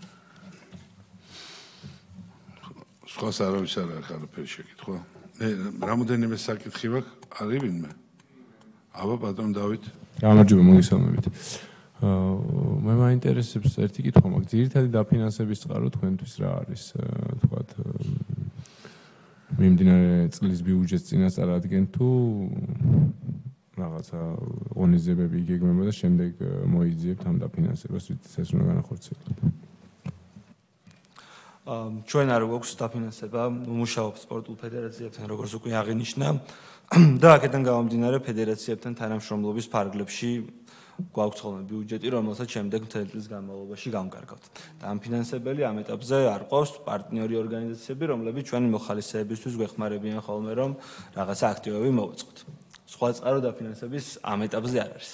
სხვას არავის არ აქვს არაფერი შეკითხვა. რამოდენიმე საკითხი მაქვს, არის ვინმე? აბა ბატონ დავით. გამარჯობა, მოგესალმებით. მე მაინტერესებს ერთი კითხვა მაქვს. ძირითადი დაფინანსების წყარო თქვენთვის რა არის, თქვათ, მიმდინარე წლის ბიუჯეტს წინასწარ ადგენთ თუ რაღაცა ღონისძიებები იგეგმება და შემდეგ მოიძიებთ ამ დაფინანსებას, რითიც ეს უნდა განახორციელოთ. ჩვენ არ გვაქვს დაფინანსება, ვმუშაობთ სპორტულ ფედერაციებთან, როგორც უკვე აღინიშნა და აქედან გამომდინარე ფედერაციებთან თანამშრომლობის ფარგლებში გვაქვს ხოლმე ბიუჯეტი, რომელსაც შემდეგ მთელი წლის განმავლობაში გამკარგავთ. და ამ ფინანსებელი ამ ეტაპზე არ ყავს პარტნიორი ორგანიზაციები, რომლებიც ჩვენი მოხალისეებისთვის გვეხმარებიან ხოლმე, რომ რაღაცა აქტივები მოვაწყოთ. სხვა წყარო დაფინანსების ამ ეტაპზე არ არის.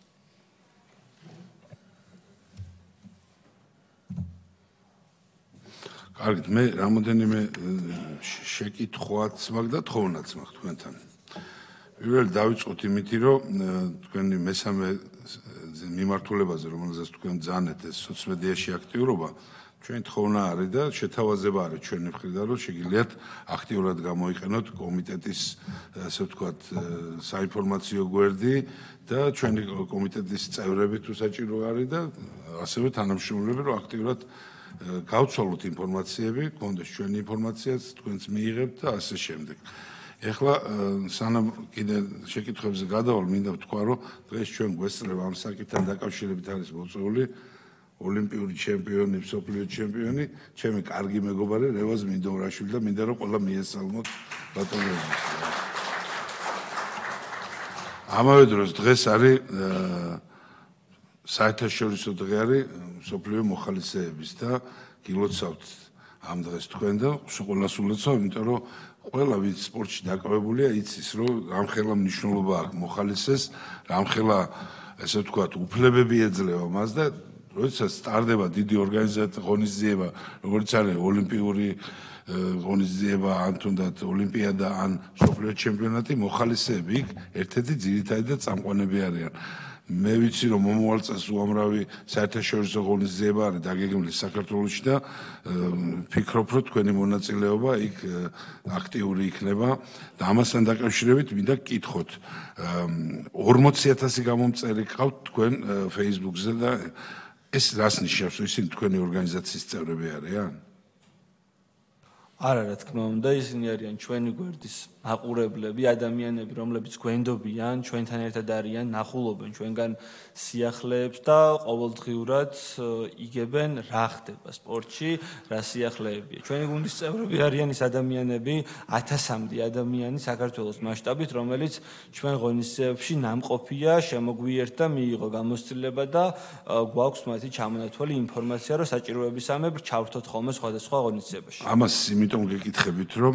კარგით, მე რამოდენიმე შეკითხვაც მაქვს და თხოვნაც მაქვს თქვენთან. პირველი დავიწყოთ იმითი, რომ თქვენი მესამე მიმართულებაზე, რომელზეც თქვენ ძანეთ ეს სოციმედიაში აქტიურობა, ჩვენი თხოვნა არის და შეთავაზება არის ჩვენი მხრიდან, რომ შეგიძლიათ აქტიურად გამოიყენოთ კომიტეტის, ასე ვთქვათ, საინფორმაციო გვერდი და ჩვენი კომიტეტის წევრები თუ საჭირო არის და ასევე თანამშრომლები, რომ აქტიურად გავცვალოთ ინფორმაციები, გქონდეს ჩვენი ინფორმაციაც, თქვენც მიიღებთ და ასე შემდეგ. ეხლა სანამ კიდე შეკითხვებზე გადავალ, მინდა ვთქვა, რომ დღეს ჩვენ გვესწრება ამ საკითხთან დაკავშირებით არის მოწვეული ოლიმპიური ჩემპიონი, მსოფლიო ჩემპიონი, ჩემი კარგი მეგობარი რევაზ მინდორაშვილი და მინდა რომ ყველა მიესალმოთ ბატონებს. ამავე დროს დღეს არის საერთაშორისო დღე არის მსოფლიო მოხალისეების და გილოცავთ ამ დღეს თქვენ და ყველას ულოცავ, იმიტომ რომ ყველა ვინც სპორტში დაკავებულია იცის რომ რამხელა მნიშვნელობა აქვს მოხალისეს, რამხელა ესე ვთქვათ უფლებები ეძლევა მას და როდესაც სტარდება დიდი ღონისძიება, როგორც არის ოლიმპიური ღონისძიება, ან თუნდაც ოლიმპიადა, ან მსოფლიო ჩემპიონატი, მოხალისეები იქ ერთ-ერთი ძირითადი და წამყვანები არიან. მე ვიცი რომ მომავალ წელს უამრავი საერთაშორისო ღონისძიება არის დაგეგმილი საქართველოში და ვფიქრობ რომ თქვენი მონაწილეობა იქ აქტიური იქნება და ამასთან დაკავშირებით მინდა გკითხოთ 40,000 გამომწერი ყავთ თქვენ Facebook-ზე და ეს რას ნიშნავს ისინი თქვენი ორგანიზაციის წევრები არიან? არა, რა თქმა უნდა, ისინი არიან ჩვენი გვერდის აყურებლები, ადამიანები, რომლებიც გვენდობიან, ჩვენთან ერთად არიან, ნახულობენ ჩვენგან სიახლეებს და ყოველდღიურად იგებენ რა ხდება სპორტში, რა სიახლეებია. ჩვენი გუნდის წევრები არიან ის ადამიანები, 1000-მდე ადამიანი საქართველოს მასშტაბით, რომელიც ჩვენ ღონისძიებებში ნამყოფია, შემოგვიერთდა, მიიღო გამოცდილება და გვაქვს მათი ჩამონათვალი ინფორმაცია, რომ საჭიროებისამებრ ჩავრთოთ ხოლმე სხვადასხვა ღონისძიებაში. ამას იმიტომ გეკითხებით, რომ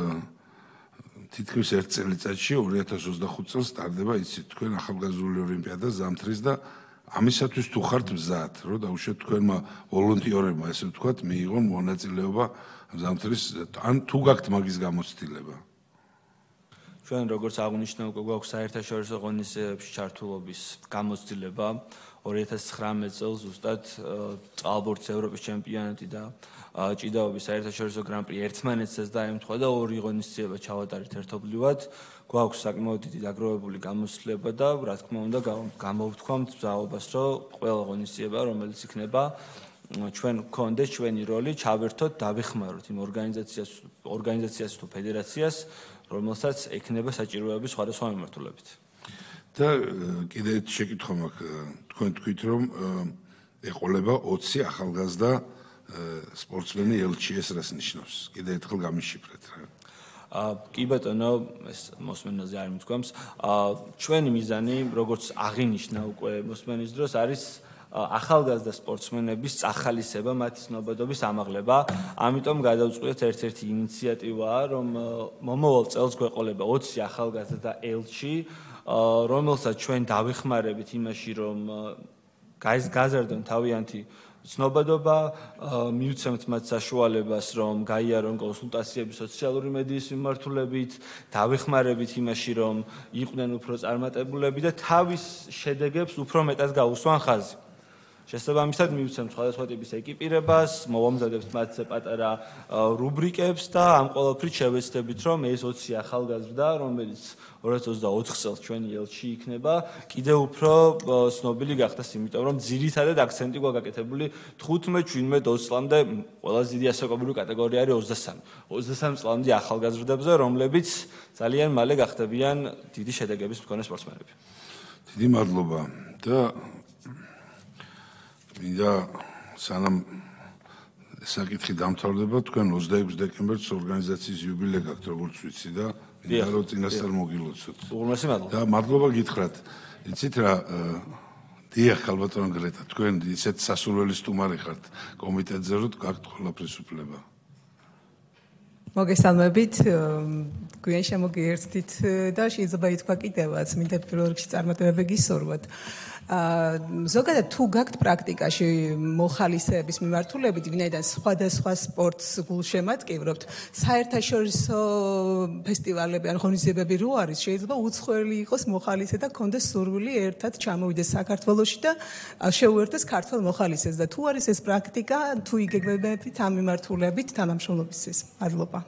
თითქმის ერთ წელიწადში 2025 წელს სტარდება იცით თქვენ ახალგაზრდული ოლიმპიადა ზამთრის და ამისათვის თუ ხართ მზად, რომ დაუშვათ თქვენმა ვოლონტიორებმა, ესე ვთქვათ, მიიღონ მონაწილეობა ზამთრის ან თუ გაქვთ მაგის გამოცდილება. ჩვენ როგორც აღნიშნა უკვე გვაქვს საერთაშორისო ღონისძიებებში ჩართულობის გამოცდილება 2019 წელს ზუსტად წყალბურთის ევროპის ჩემპიონატი და ჭიდაობის საერთაშორისო გრან-პრი ერთმანეთსაც დაემთხვა და ორი ღონისძიება ჩავატარეთ ერთობლივად. გვაქვს საკმაოდ დიდი დაგროვებული გამოცდილება და რა თქმა უნდა გამოვთქვამთ ბრძანებას, რომ ყველა ღონისძიება, რომელიც იქნება ჩვენ გქონდეს ჩვენი როლი, ჩავერთოთ, დავეხმაროთ იმ ორგანიზაციას თუ ფედერაციას, რომელსაც ექნება საჭიროები სხვადასხვა მიმართულებით. და კიდე შეკითხვა მაქვს, თქვენ თქვით რომ ეყოლება 20 ახალგაზრდა სპორტსმენი ელჩი, ეს რას ნიშნავს? კიდე ერთხელ გამიშიფრეთ რა. კი ბატონო, ეს მოსმენაზე არ მithქვამს. ჩვენი მიზანი, როგორც აღინიშნა უკვე მოსმენის დროს, არის ახალგაზრდა სპორტსმენების წახალისება, მათი ცნობადობის ამაღლება. ამიტომ გადავწყვიტეთ ერთ-ერთი ინიციატივაა, რომ მომავალ წელს გვეყოლება 20 ახალგაზრდა ელჩი, რომელსაც ჩვენ დავეხმარებით იმაში, რომ გაზარდონ თავიანთი ცნობადობა, მივცემთ მათ საშუალებას, რომ გაიარონ კონსულტაციები სოციალური მედიის მიმართულებით, დავეხმარებით იმაში, რომ იყვნენ უფრო წარმატებულები და თავის შედეგებს უფრო მეტად გაუსვან ხაზი. შესაბამისად მივცემთ სხვადასხვა ტიპის ეკიპირებას, მოვამზადებთ მათზე პატარა რუბრიკებს და ამ ყველაფრით შევეცდებით, რომ ეს 20 ახალგაზრდა, რომელიც 2024 წელს ჩვენი ელჩი იქნება, კიდევ უფრო ცნობილი გახდეს, იმიტომ რომ ძირითადად აქცენტი გვაქვს გაკეთებული 15-17-20 წლამდე ყველაზე დიდი ასაკობრივი კატეგორია არის 23. 23 წლამდე ახალგაზრდებზე, რომლებიც ძალიან მალე გახდებიან დიდი შედეგების მქონე სპორტსმენები. დიდი მადლობა და მინდა სანამ საკითხი დამთავრდება, თქვენ 26 დეკემბერს ორგანიზაციის იუბილე გაქვთ, როგორც ვიცი და მინდა რომ წინასწარ მოგილოცოთ. უღრმესი მადლობა. და მადლობა გითხრათ. იცით რა, დიახ, ალბათონ გრეტა, თქვენ ისეთ სასურველი სტუმარი ხართ კომიტეტზე, რომ გაქვთ ყველაფრის უფლება. მოგესალმებით, გვიან შემოგიერთდით და შეიძლება ითქვა კიდევაც, მინდა პირველ რიგში წარმატებები გისურვოთ. ზოგადად თუ გაქვთ პრაქტიკაში მოხალისეების მიმართულებით, ვინაიდან სხვადასხვა სპორტს გულშემატკივრობთ, საერთაშორისო ფესტივალები ან ღონისძიებები რო არის, შეიძლება უცხოელი იყოს მოხალისე და გქონდეს სურვილი ერთად ჩამოვიდეს საქართველოში და შეუერთდეს ქართველ მოხალისეს და თუ არის ეს პრაქტიკა, თუ იგეგმებებით ამ მიმართულებით თანამშრომლობისთვის. მადლობა.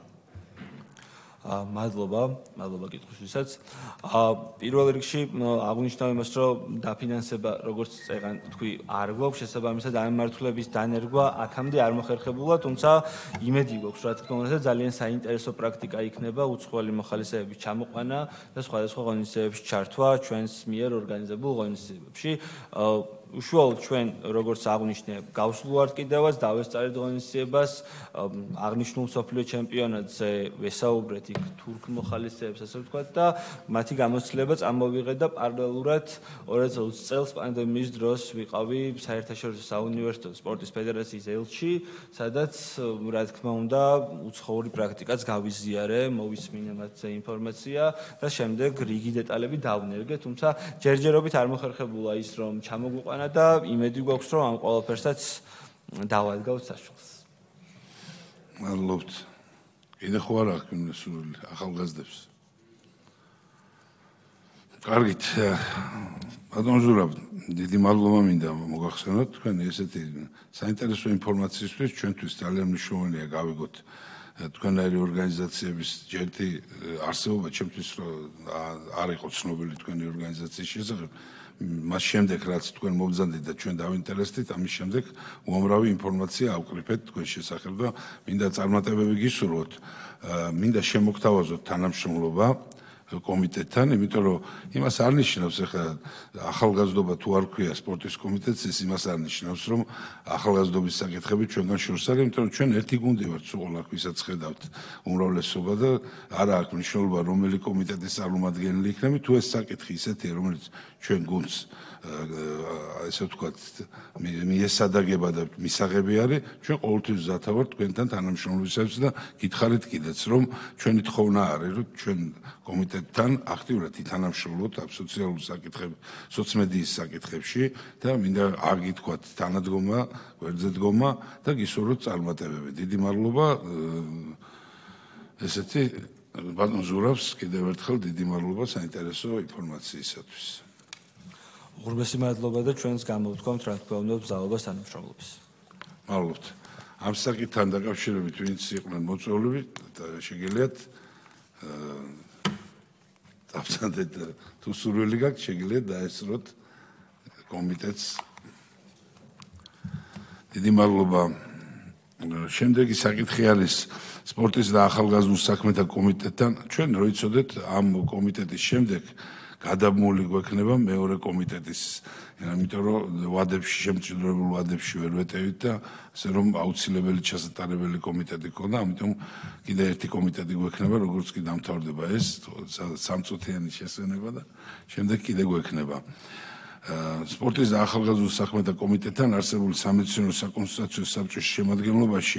მადლობა კითხვისთვისაც. პირველ რიგში აღნიშნავ იმას, რომ დაფინანსება, როგორც წეგან თქვი, არ გვაქვს, შესაბამისად ამ მიმართულების დანერგვა აქამდე არ მოხერხებულა, თუმცა იმედი გვაქვს, რა თქმა უნდა, ძალიან საინტერესო პრაქტიკა იქნება უცხოელი მოხალისეების ჩამოყვანა და სხვადასხვა ღონისძიებებში ჩართვა ჩვენს მიერ ორგანიზებულ ღონისძიებებში. უშუალოდ ჩვენ როგორც აღნიშნე გავსულ ვართ კიდევაც დავესწარეთ ღონისძიებას აღნიშნულ მსოფლიო ჩემპიონატზე ვესაუბრეთ იქ თურქ მოხალისეებს ასე ვთქვათ და მათი გამოცდილება წამოვიღეთ და პარალელურად 2020 წელს პანდემიის დროს ვიყავი საერთაშორისო საუნივერსიტეტო სპორტის ფედერაციის ელჩი, სადაც რა თქმა უნდა უცხოური პრაქტიკაც გავიზიარე, მოვისმინე მათზე ინფორმაცია და შემდეგ რიგი დეტალები დავნერგე, თუმცა ჯერჯერობით არ მოხერხებულა ის რომ ჩამოგვიყვანა და იმედი გვაქვს რომ ამ ყველაფერსაც დავადგავთ საშუალს. მადლობთ. კიდე ხო არ აქვს სურვილი ახალგაზრდებს? კარგით. ბატონ ზურაბ, დიდი მადლობა მინდა მოგახსენოთ თქვენი ესეთი საინტერესო ინფორმაციისთვის, ჩვენთვის ძალიან მნიშვნელოვანია გავიგოთ თქვენაერი ორგანიზაციების ჯერტი არსებობა, ჩემთვის არ იყო ცნობილი თქვენი ორგანიზაციის შესახებ. მას შემდეგ რაც თქვენ მობრძანდით და ჩვენ დავინტერესდით, ამის შემდეგ უამრავი ინფორმაცია ავკრიფეთ თქვენ შესახებ და მინდა წარმატებები გისურვოთ. მინდა შემოგთავაზოთ თანამშრომლობა კომიტეტთან, იმიტომ რომ იმას არ ნიშნავს ახლა ახალგაზრდობა თუ არ ქვია სპორტის კომიტეტს, ის იმას არ ნიშნავს, რომ ახალგაზრდობის საკითხები ჩვენგან შორს არის, იმიტომ რომ ჩვენ ერთი გუნდი ვართ, სულ ვისაც ხედავთ უმრავლესობა და არა აქვს მნიშვნელობა რომელი კომიტეტის წარმომადგენელი იქნება, თუ ეს საკითხი ისეთია, რომელიც ჩვენ გუნდს ესე ვთქვათ, მიესადაგება და მისაღები არის, ჩვენ ყოველთვის მზათა ვართ თქვენთან თანამშრომლობისათვის და გითხარით კიდეც, რომ ჩვენი თხოვნა არის, რომ ჩვენ კომიტეტთან აქტიურად ითანამშრომლოთ სოციალურ საკითხებში, სოციმედიის საკითხებში და მინდა არ გითქვათ თანადგომა, გვერდზე დგომა და გისურვოთ წარმატებები. დიდი მადლობა ესეთი ბატონ ზურაბს კიდევ ერთხელ დიდი მადლობა საინტერესო ინფორმაციისათვის. უღრმესი მადლობა და ჩვენს გამოვთქვამთ რა თქმა უნდა ბრძოლებას თანამშრომლობის. მადლობთ. ამ საკითხთან დაკავშირებით ვინც იყვნენ მოწვეულები, შეგიძლიათ დავწანდეთ თუ სურვილი გაქვთ, შეგიძლიათ დაესწროთ კომიტეტს. დიდი მადლობა. შემდეგი საკითხი არის სპორტის და ახალგაზრდულ საქმეთა კომიტეტთან. ჩვენ რო იცოდეთ ამ კომიტეტის შემდეგ გადამული გვექნება მეორე კომიტეტის, იმიტომ რომ ვადებში შემჭიდროებულ ვადებში ვერ ვეტევით და ასე რომ აუცილებელი ჩასატარებელი კომიტეტი ქონდა, ამიტომ კიდე ერთი კომიტეტი გვექნება, როგორც კი დამთავრდება ეს სამწუთიანი შესვენება და შემდეგ კიდე გვექნება. სპორტის და ახალგაზრდულ საქმეთა კომიტეტთან არსებული სამედიცინო საკონსულტაციო საბჭოს შემადგენლობაში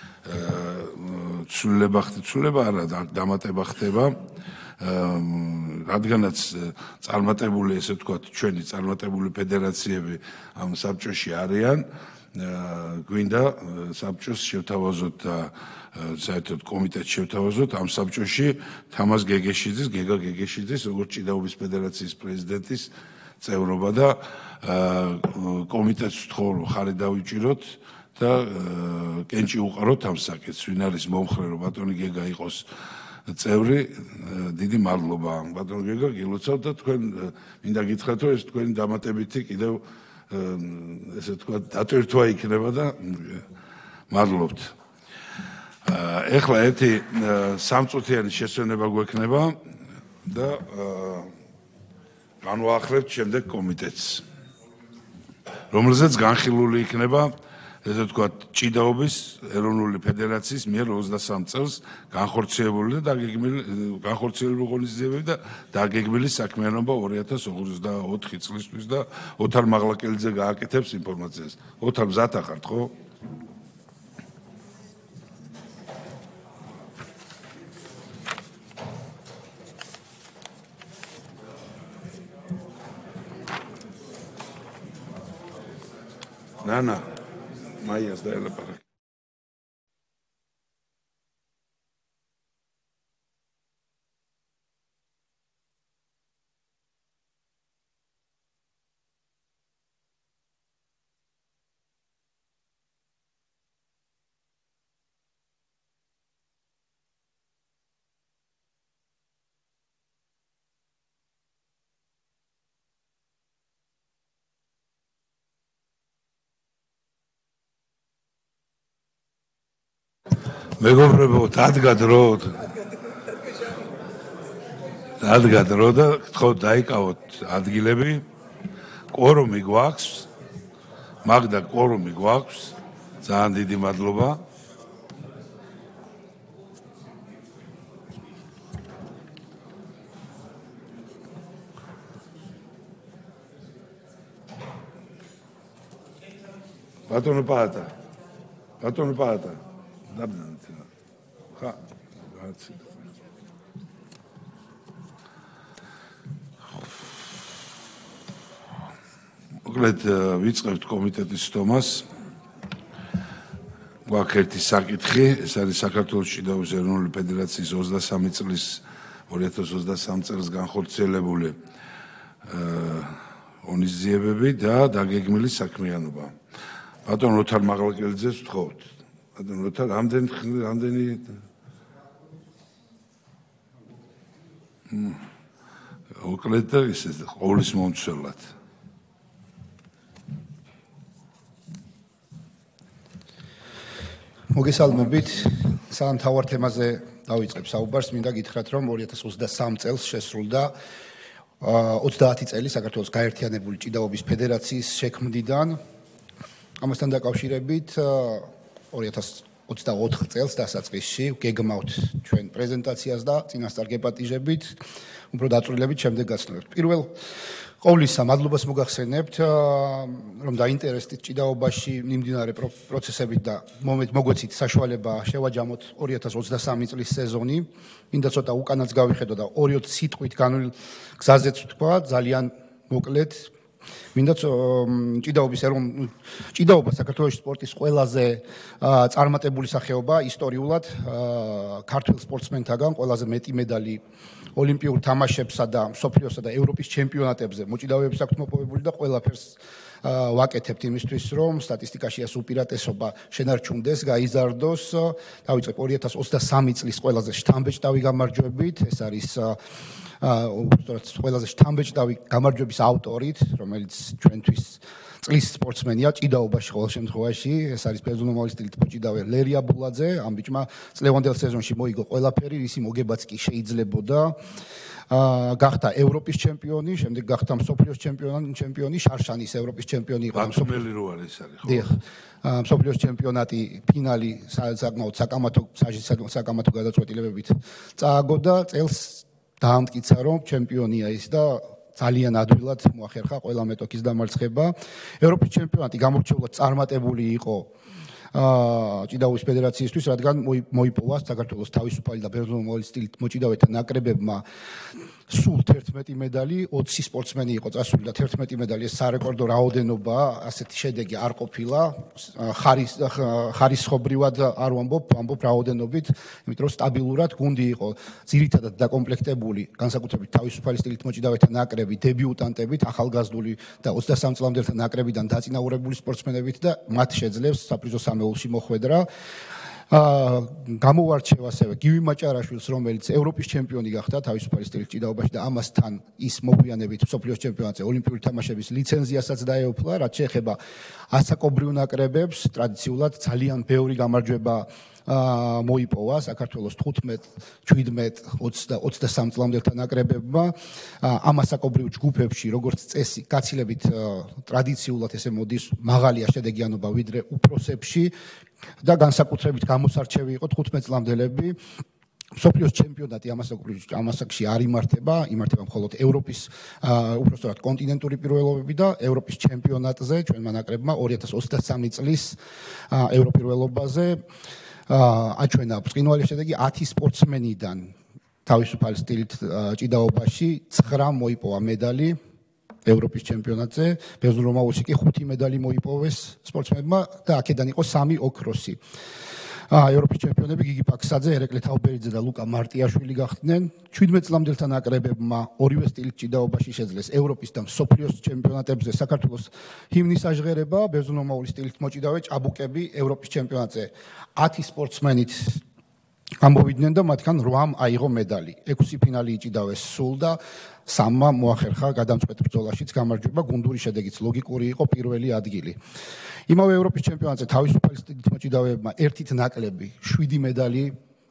ცვლილება არა, დამატება ხდება. რადგანაც წარმატებული, ესე ვთქვათ, ჩვენი წარმატებული ფედერაციები ამ საბჭოში არიან, გვინდა საბჭოს შევთავაზოთ და საერთოდ კომიტეტს შევთავაზოთ ამ საბჭოში თამაზ გეგეშიძის, გეგა გეგეშიძის, როგორც ჭიდაობის ფედერაციის პრეზიდენტის წევრობა და კომიტეტს ვთხოვ, რომ ხარი დავიჭიროთ და კენჭი უყაროთ ამ საკითხს, ვინ არის მომხრე, რომ ბატონი გეგა იყოს წევრი, დიდი მადლობა ბატონ გეგა, გილოცავთ და თქვენ მინდა გითხრათ, რომ ეს თქვენი დამატებითი კიდევ ესე ვთქვათ, დატვირთვა იქნება და მადლობთ. ეხლა ერთი სამწუთიანი შესვენება გვექნება და განვაახლევთ შემდეგ კომიტეტს, რომელზეც განხილული იქნება ესე ვთქვათ, ჭიდაობის ეროვნული ფედერაციის მიერ 23 წელს განხორციელებული ღონისძიებები და დაგეგმილი საქმიანობა 2024 წლისთვის და ოთარ მაღლაკელიძე გააკეთებს ინფორმაციას. ოთარ მზად ახართ, ხო? ნანა მაიას დაელაპარაკე. მეგობრებო, დადგა დრო და გთხოვთ დაიკავოთ ადგილები. კვორუმი გვაქვს. მაგდა კვორუმი გვაქვს. ძალიან დიდი მადლობა. ბატონო პაატა. დაბნანთ. ხა, გაცი. მოკლედ ვიწყებთ კომიტეტის თომას. გვაქვს ერთი საკითხი, ეს არის საქართველოს ჭიდაობის ეროვნული ფედერაციის 23 წლის 2023 წელს განხორციელებული ღონისძიებები და დაგეგმილი საქმიანობა. ბატონ ლოთარ მაღალკელიძეს ვთხოვთ. ბატონ ლოთარ, რამდენი მოკლედ და ისე ყოვლის მომცველად. მოგესალმებით, საამთავარ თემაზე დავიწყებ საუბარს. მინდა გითხრათ, რომ 2023 წელს შესრულდა 30 წელი საქართველოს გაერთიანებული ჭიდაობის ფედერაციის შექმნიდან. ამასთან დაკავშირებით 2024 წელს დასაწყისში გეგმავთ ჩვენ პრეზენტაციას და წინასწარ გეპატიჟებით, უფრო დაწვრილებით შემდეგ გაცნობთ. პირველ ყოვლისა მადლობას მოგახსენებთ, რომ დაინტერესდით ჭიდაობაში მიმდინარე პროცესებით და მოგვეცით საშუალება შევაჯამოთ 2023 წლის სეზონი. მინდა ცოტა უკანაც გავიხედო და 2 სიტყვით განვლილ გზაზეც ვთქვა, ძალიან მოკლედ. მინდა ჭიდაობა საქართველოს სპორტის ყველაზე წარმატებული სახეობა ისტორიულად ქართულ სპორტსმენთაგან ყველაზე მეტი медаლი ოლიმპიურ თამაშებსა და მსოფლიოსა და ევროპის ჩემპიონატებზე მოჭიდავეებს აქვს მოპოვებული და ყველაფერს ვაკეთებთ იმისთვის, რომ სტატისტიკაში ეს უპირატესობა შენარჩუნდეს, გაიზარდოს. დავიწყებ 2023 წლის ყველაზე შთამბეჭდავი გამარჯვებით, ეს არის ყველაზე შთამბეჭდავი გამარჯვების ავტორით, რომელიც ჩვენთვის წლის სპორტსმენია ჭიდაობაში ყოველ შემთხვევაში, ეს არის ბერძნული სტილით მოჭიდავე ლერი აბულაძე. ამ ბიჭმა წლევანდელ სეზონში მოიგო ყველაფერი, ისი მოგებაც კი შეიძლებოდა. გახდა ევროპის ჩემპიონი, შემდეგ გახდა მსოფლიოს ჩემპიონი, შარშანის ევროპის ჩემპიონი იყო. მსოფლიოს რო არის, ხო? დიახ. მსოფლიოს ჩემპიონატი ფინალი საკმაოდ საკამათო გადაწყვეტილებებით წააგო და წელს დაამტკიცა, რომ ჩემპიონია ის და ძალიან ადვილად მოახერხა ყველა მეტოქის დამარცხება. ევროპის ჩემპიონატი გამორჩეულად წარმატებული იყო ჭიდაობის ფედერაციისთვის, რადგან მოიპოვა საქართველოს თავისუფალი და ბერძნული სტილით მოჭიდავეთა ნაკრებებმა სულ 11 медаლი, 20 სპორტსმენი იყო წასული და 11 медаლი, ეს სარეკორდო რაოდენობა, ასეთი შედეგი არ ყოფილა. ხარისხობრივად არ ვამბობ რაოდენობით, იმიტომ რომ სტაბილურად გუნდი იყო ძირითადად დაკომპლექტებული, განსაკუთრებით თავისუფალი სტილით მოჭიდავეთა ნაკრები, დებიუტანტებით, ახალგაზრდული და 23 წლამდელთა ნაკრებიდან დაწინაურებული სპორტსმენებით და მათ შეძლებს საპრიზო სამეულში მოხვედრა. გამოვარჩევ ასევე გივი მაჭარაშვილს, რომელიც ევროპის ჩემპიონი გახდა თავისუფალი სტილით ჭიდაობაში და ამასთან ის მოგვიანებით მსოფლიოს ჩემპიონატზე ოლიმპიური თამაშების ლიცენზიასაც დაეუფლა, რაც შეეხება ასაკობრივ ნაკრებებს. ტრადიციულად ძალიან ბევრი გამარჯვება მოიპოვა საქართველოს 15, 17, 20 და 23 წლამდელთა ნაკრებებმა. ამასაკობრივ ჯგუფებში, როგორც წესი, გაცილებით ტრადიციულად ესე მოდის მაღალია შედეგიანობა ვიდრე უფროსებში და განსაკუთრებით გამოსარჩევი იყო 15 წლამდელები. მსოფლიოს ჩემპიონატი ამასაკში არ იმართება მხოლოდ ევროპის უბრალოდ კონტინენტური პირველობები და ევროპის ჩემპიონატზე ჩვენმა ნაკრებმა 2023 წლის ევროპირველობაზე აჩვენა ბრწყინვალე შედეგი 10 სპორტსმენიდან თავისუფალი სტილით ჭიდაობაში 9 მოიპოვა медаლი ევროპის ჩემპიონატზე, ბერძნულ რომაულში კი 5 медаლი მოიპოვეს სპორტსმენებმა და აქედან იყო 3 ოქროსი. ევროპის ჩემპიონები გიგი პაქსაძე, ერეკლე თავბერიძე და ლუკა მარტიაშვილი გახდნენ. 17 წლამდელთა ნაკრებებმა ორივე სტილით ჭიდაობაში შეძლეს ევროპის და მსოფლიოს ჩემპიონატებზე საქართველოს ჰიმნის აჟღერება, ბერძნულ რომაული სტილით მოჭიდავე ჭაბუკები ევროპის ჩემპიონატზე 10 სპორტსმენით გამოვიდნენ და მათგან 8 აიღო медаლი. 6 ფინალი იჭიდავეს სულ და 3 მოახერხა გადამწყვეტ ბრძოლაშიც გამარჯვება, გუნდური შედეგიც ლოგიკური იყო პირველი ადგილი. იმავე ევროპის ჩემპიონატზე თავისუფალი სტილით მოჭიდავეებმა ერთით ნაკლები 7 медаლი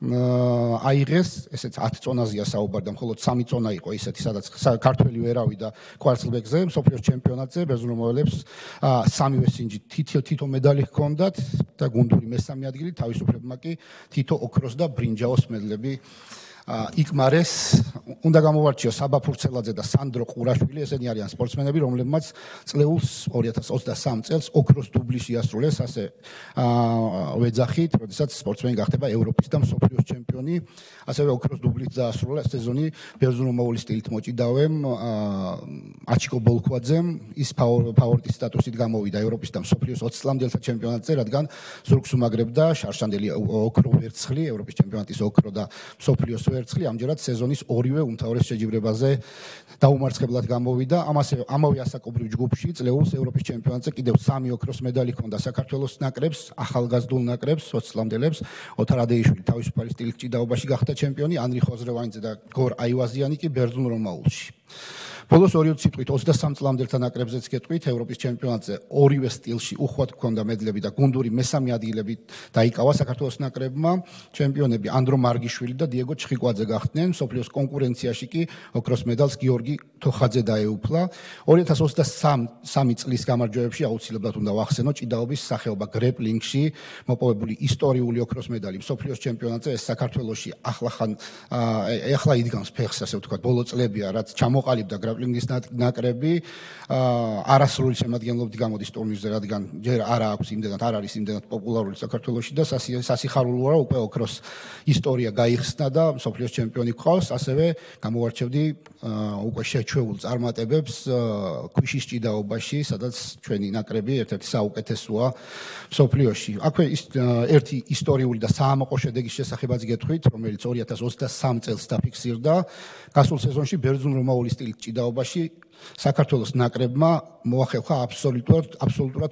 აიღეს, ესეც 10 წონაზეა საუბარი და მხოლოდ 3 წონა იყო ისეთი, სადაც ქართველი ვერ ავიდა კვარცხლბეკზე, მსოფლიოს ჩემპიონატზე, ბერძნულ მოვალეებს სამივე სინჯით თითო медали ჰქონდათ და გუნდური მესამე ადგილი, თავისუფლებმა კი თითო ოქროს და ბრინჯაოს მედლები იკმარეს. უნდა გამოვარჩიოს საბა ფურცელაძე და სანდრო ყურაშვილი, ესენი არიან სპორტსმენები, რომლებმაც წლეულს 2023 წელს ოქროს დუბლი შეასრულეს, ასე ვეძახით, როდესაც სპორტსმენი გახდება ევროპის და მსოფლიოს ჩემპიონი, ასევე ოქროს დუბლით დაასრულა სეზონი ბერძნული მოულის სტილით მოჭიდავემ აჩიკო ბოლქვაძემ, ის ფავორიტის სტატუსით გამოვიდა ევროპის და მსოფლიოს 20 წლამდელთა ჩემპიონატზე, რადგან ზურგს უმაგრებდა შარშანდელი ოქრო ვერცხლი, ევროპის ჩემპიონატის ოქრო და მსოფლიოს ვერცხლი, ამჯერად სეზონის ორივე უმთავრეს შეჯიბრებაზე დაუმარცხებლად გამოვიდა. ამავე ასაკობრივ ჯგუფში წლეულს ევროპის ჩემპიონატზე კიდევ 3 ოქროს медали ჰქონდა საქართველოს ნაკრებს, ახალგაზრდულ ნაკრებს, 20 წლამდელებს. ოთარ ადეიშვილი თავისუფალი სტილის ჭიდაობაში გახდა ჩემპიონი, ანრი ხოზრევანიძე და გორ აივაზიანი კი ბერძნულ რომაულში. ბოლოს 2 სიტყვით 23 წლამდელთა ნაკრებზეც გეტყვით, ევროპის ჩემპიონატზე ორივე სტილში უხვად ჰქონდა მედლები და გუნდური მესამე ადგილები დაიკავა საქართველოს ნაკრებმა. ჩემპიონები ანდრო მარგიშვილი და დიეგო ჩხიკვაძე გახდნენ, მსოფლიოს კონკურენციაში კი ოქროს მედალს გიორგი თოხაძე დაეუფლა. 2023 წლის გამარჯვებებში აუცილებლად უნდა ვახსენო ჭიდაობის სახეობა გრეპლინგში მოპოვებული ისტორიული ოქროს მედალი მსოფლიოს ჩემპიონატზე. ეს საქართველოში ახლა იდგამს ფეხს, ასე ვთქვათ, ბოლო წლებია, რაც ჩამოყალიბდა გრეპლინგის ნაკრები, არასრული შემადგენლობით გამოდის ტურნირზე, რადგან ჯერ არ აქვს იმდენად, არ არის იმდენად პოპულარული საქართველოში და სასიხარულოა უკვე ოქროს ისტორია გაიხსნა და მსოფლიოს ჩემპიონი გყავს, ასევე გამოვარჩევდი უკვე შეჩვეულ წარმატებებს ქვიშის ჭიდაობაში, სადაც ჩვენი ნაკრები ერთ-ერთი საუკეთესოა მსოფლიოში. აქვე ერთი ისტორიული და საამაყო შედეგის შესახებაც გეტყვით, რომელიც 2023 წელს დაფიქსირდა. გასულ სეზონში ბერძნულ რომაულის სტილის ჭიდაობაში საქართველოს ნაკრებმა მოახერხა აბსოლუტურად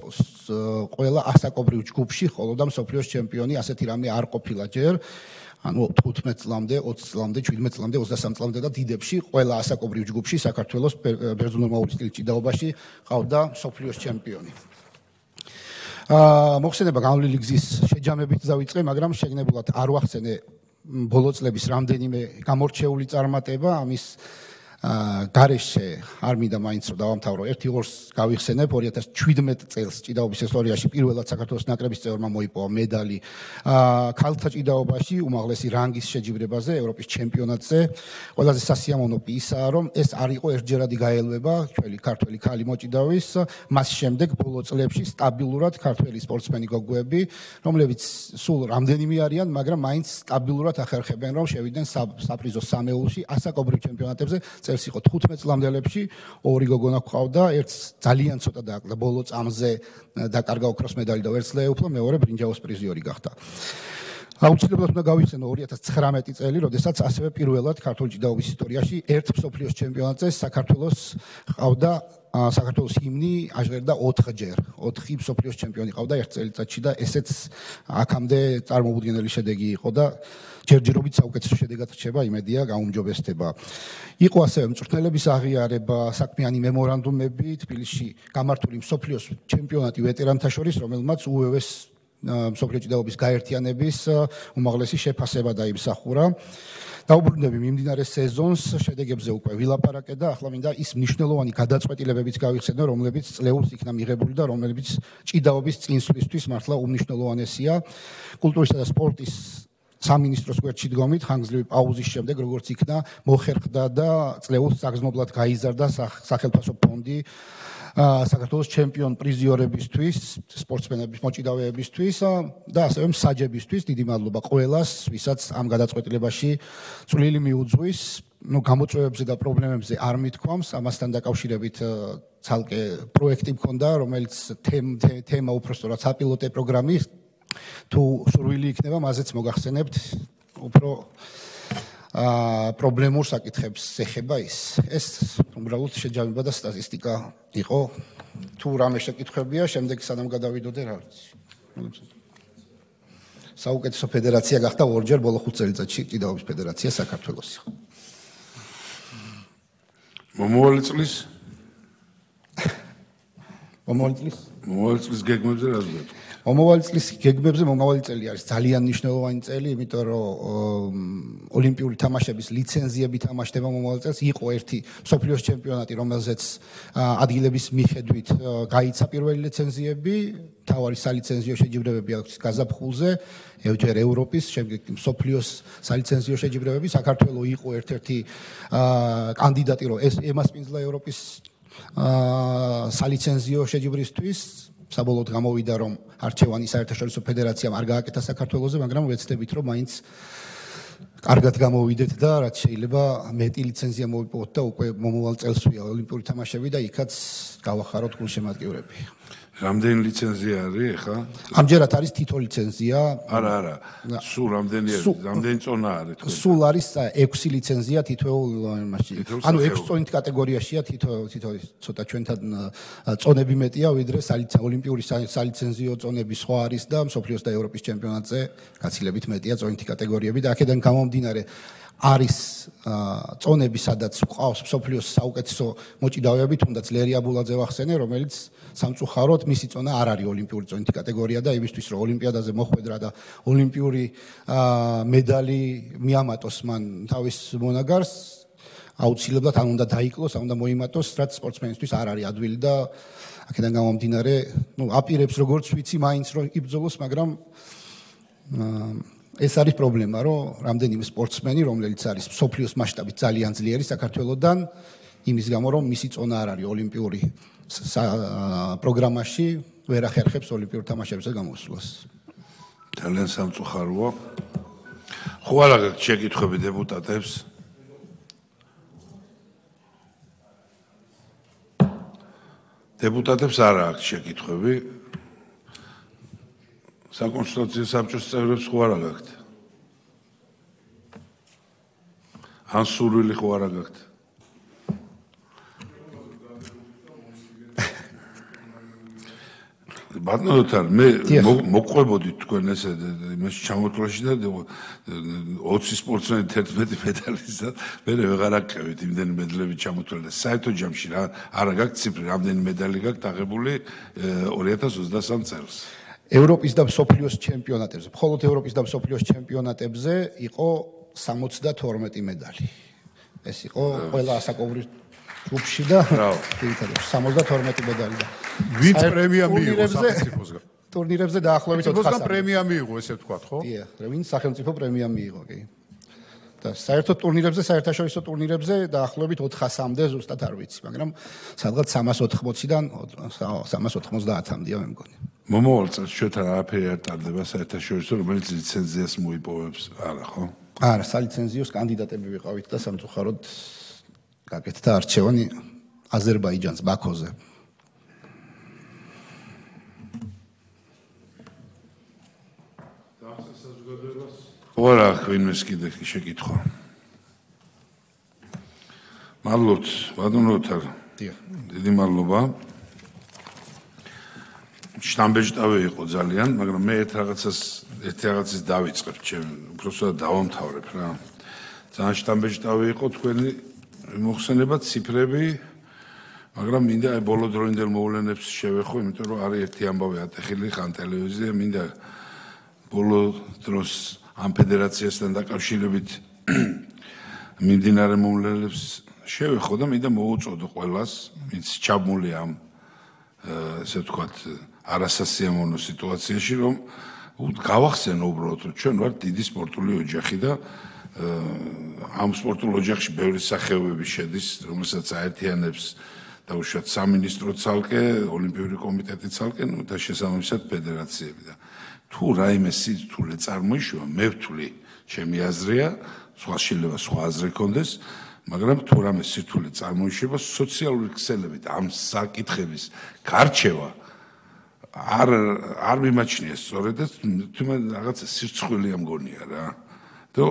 ყველა ასაკობრივ ჯგუფში, ხოლო და მსოფლიოს ჩემპიონი ასეთი რამე არ ყოფილა ჯერ. ანუ 15 წლამდე, 20 წლამდე, 17 წლამდე, 23 წლამდე და დიდებში ყველა ასაკობრივ ჯგუფში საქართველოს ბერძნულ რომაულის სტილის ჭიდაობაში ყავდა მსოფლიოს ჩემპიონი. მოხსენება გამვლილი გზის შეჯამებით დავიწყე, მაგრამ შეგნებულად არ ვახსენე ბოლო წლების რამდენიმე გამორჩეული წარმატება, ამის გარეშე არ მინდა მაინც რომ დავამთავრო. ერთი ორს გავიხსენებ, 2017 წელს ჭიდაობის ისტორიაში პირველად საქართველოს ნაკრების წევრმა მოიპოვა медали ქალთა ჭიდაობაში უმაღლესი რანგის შეჯიბრებაზე ევროპის ჩემპიონატზე. ყველაზე სასიამოვნო ისაა, რომ ეს არ იყო ერთჯერადი გაელვება ქართველი ქალი მოჭიდავის, მას შემდეგ ბოლო წლებში სტაბილურად ქართველი სპორტსმენი გოგოები, რომლებიც სულ რამდენიმე არიან, მაგრამ მაინც სტაბილურად ახერხებენ, რომ შევიდნენ საპრიზო სამეულში ასაკობრივ ჩემპიონატებზე. წელს იყო 15 წლამდელებში, 2 გოგონა გვყავდა, ერთს ძალიან ცოტა დააკლა ბოლო წამზე დაკარგა ოქროს медали და ვერც დაეუფლა, მეორე ბრინჯაოს პრიზიორი გახდა. აუცილებლად უნდა გავიხსენო 2019 წელი, როდესაც ასევე პირველად ქართული ჭიდაობის ისტორიაში ერთ მსოფლიოს ჩემპიონატზე საქართველოს ყავდა საქართველოს ჰიმნი აჟღერდა 4-ჯერ. 4 მსოფლიოს ჩემპიონი ყავდა ერთ წელიწადში და ესეც აქამდე წარმოუდგენელი შედეგი იყო და ჯერჯერობით საუკეთესო შედეგად რჩება, იმედია გაუმჯობესდება. იყო ასევე მწვრთნელების აღიარება, საქმიანი მემორანდუმები, თბილისში გამართული მსოფლიოს ჩემპიონატი ვეტერანთა შორის, რომელმაც უევეს მსოფლიო ჭიდაობის გაერთიანების უმაღლესი შეფასება დაიმსახურა. დაუბრუნდები მიმდინარე სეზონს, შედეგებზე უკვე ვილაპარაკე და ახლა მინდა ის მნიშვნელოვანი გადაწყვეტილებებიც გავიხსენო, რომლებიც წლეულს იქნა მიღებული და რომლებიც ჭიდაობის წინსვლისთვის მართლა უმნიშვნელოვანესია. კულტურისა და სპორტის სამინისტროს გვერდში დგომით ხანგრძლივი პაუზის შემდეგ, როგორც იქნა მოხერხდა და წლეულს საგრძნობლად გაიზარდა სახელმწიფო ფონდი საქართველოს ჩემპიონ პრიზიორებისთვის, სპორტსმენების მოჭიდავეებისთვის და ასევე მსაჯებისთვის. დიდი მადლობა ყველას, ვისაც ამ გადაწყვეტილებაში წვლილი მიუძღვის. გამოწვევებზე და პრობლემებზე არ მithქვამს, ამასთან დაკავშირებით ცალკე პროექტი მქონდა, რომელიც თემა უпростоრად საპილოტე პროგრამი თუ სურვილი იქნება, მაზეც მოგახსენებთ უფრო პრობლემურ საკითხებს ეხება ის. ეს უბრალოდ შეჯამება და სტატისტიკა იყო. თუ რამე შეკითხვებია, შემდეგ სანამ გადავიდოდე რა ვიცი. საუკეთესო ფედერაცია გახდა ორჯერ ბოლო 5 წელიწადში ჭიდაობის ფედერაცია საქართველოსი. მომავალი წლის? მომავალი წლის? მომავალი წლის გეგმებზე რა ვთქვი? მომავალი წლის გეგმებზე მომავალი წელი არის ძალიან მნიშვნელოვანი წელი, იმიტომ რომ ოლიმპიური თამაშების ლიცენზიები თამაშდება მომავალ წელს. იყო ერთი მსოფლიოს ჩემპიონატი, რომელზეც ადგილების მიხედვით გაიცა პირველი ლიცენზიები, თავარი სალიცენზიო შეჯიბრებები აქვს გაზაფხულზე, ერთ ევროპის, შემდეგ მსოფლიოს სალიცენზიო შეჯიბრებები. საქართველოს იყო ერთ-ერთი კანდიდატი, რომ ეს ემასპინძლა ევროპის სალიცენზიო შეჯიბრისთვის. საბოლოოდ გამოვიდა, რომ არჩევანი საერთაშორისო ფედერაციამ არ გააკეთა საქართველოზე, მაგრამ ვეცდებით, რომ მაინც კარგად გამოვიდეთ და რაც შეიძლება მეტი ლიცენზია მოვიპოვოთ და უკვე მომავალ წელსვია ოლიმპიური თამაშები და იქაც გავახაროთ გულშემატკივრები. რამდენი ლიცენზია არის ხა? ამჯერად არის თითო ლიცენზია. არა. სულ რამდენი წონა არის თქვენ? სულ არის 6 ლიცენზია თითოეულ იმაში. ანუ 6 წონით კატეგორიაშია თითო ცოტა ჩვენთან წონები მეტია, ვიდრე ოლიმპიური სალიცენზიო წონები სხვა არის და მსოფლიოს და ევროპის ჩემპიონატზე გაცილებით მეტია წონითი კატეგორიები და აქედან გამომდინარე არის წონები, სადაც ყავს მსოფლიოს საუკეთესო მოჭიდავეები, თუნდაც ლერი აბულაძე ვახსენე, რომელიც სამწუხაროდ მისი წონა არ არის ოლიმპიური წონითი კატეგორია და იმისთვის რომ ოლიმპიადაზე მოხვედრა და ოლიმპიური მედალი მიამატოს მან თავის მონაგარს, აუცილებლად ან უნდა დაიკლოს, ან უნდა მოიმატოს, რაც სპორტსმენისთვის არ არის ადვილი და აქედან გამომდინარე, აპირებს როგორც ვიცი, მაინც რომ იბრძოლოს, მაგრამ ეს არის პრობლემა, რომ რამდენიმე სპორტსმენი, რომელიც არის მსოფლიოს მასშტაბით ძალიან ძლიერი საქართველოსდან, იმის გამო რომ მისი წონა არ არის ოლიმპიური პროგრამაში, ვერ ახერხებს ოლიმპიურ თამაშებზე გამოსვლას. ძალიან სამწუხაროა. ხო არა გაქვთ შეკითხვები დეპუტატებს? დეპუტატებს არ აქვს შეკითხვები. საკონსტიტუციო საბჭოს წევრებს ხო არა გაქვთ? ან სურვილი ხო არა გაქვთ? ბატონოთარ, მე მოგყვებოდით თქვენ ესე იმას ჩამოთვლაში და 20 სპორტსმენი 11 მედალის და მე ვეღარ აკევით იმდენი მედლები ჩამოთვალე და საერთო ჯამში რა არა გაქვთ ციფრი, რამდენი მედალი გაქვთ აღებული 2023 წელს. ევროპის და მსოფლიოს ჩემპიონატებზე, მხოლოდ ევროპის და მსოფლიოს ჩემპიონატებზე იყო 72 მედალი. ეს იყო ყველა ასაკობრივ ჯგუფში და თითქოს 72 მედალი და ვინც პრემია მიიღო სახელმწიფოსგან? ტურნირებზე დაახლოებით 400. სახელმწიფოსგან პრემია მიიღო, ესე ვთქვათ, ხო? კი, ვინც სახელმწიფო პრემია მიიღო, კი. და საერთო ტურნირებზე, საერთაშორისო ტურნირებზე დაახლოებით 400-მდე ზუსტად არ ვიცი, მაგრამ სადღაც 380-დან 390-მდეა მე მგონი. მომავალ წელს ჩვენთან არაფერი არ ტარდება საერთაშორისო, რომელიც ლიცენზიას მოიპოვებს, არა ხო? არა, სალიცენზიოს კანდიდატები ვიყავით და სამწუხაროდ გაკეთდა არჩევანი აზერბაიჯანს ბაქოზე. ვარა ვინმეს კიდე შეკითხვა. მადლობთ, ბატონოთარ. დიდი მადლობა. შტამბეჭდავე იყო ძალიან, მაგრამ მე ერთ რაღაცას დავიწყებ, უბრალოდ დავამთავრებ რა. ძალიან შტამბეჭდავე იყო თქვენი მოხსენება, ციფრები, მაგრამ მინდა აი ბოლო დროინდელ მოვლენებს შევეხო, იმიტომ რომ არის ერთი ამბავი ატეხილი ხან ტელევიზია, მინდა ბოლო დროს ამ ფედერაციასთან დაკავშირებით მიმდინარე მოვლენებს შევეხო და მინდა მოუწოდო ყველას, ვინც ჩაბმული ამ ესე ვთქვათ არასასიამოვნო სიტუაციაში, რომ გავახსენო უბრალოდ, რომ ჩვენ ვართ დიდი სპორტული ოჯახი და ამ სპორტულ ოჯახში ბევრი სახეობები შედის, რომელსაც აერთიანებს დაუშვათ სამინისტრო ცალკე, ოლიმპიური კომიტეტი ცალკე, და შესაბამისად ფედერაციები და თუ რაიმე სიტუაცია წარმოიშვა, მე ვთვლი, ჩემი აზრია, სხვა შეიძლება სხვა აზრი კონდეს, მაგრამ თუ რამე სიტუაცია წარმოიშვა, სოციალური ქსელებით ამ საკითხების გარჩევა არ მიმაჩნია სწორედ და თუმცა რაღაცა სირცხვილია მგონია რა. და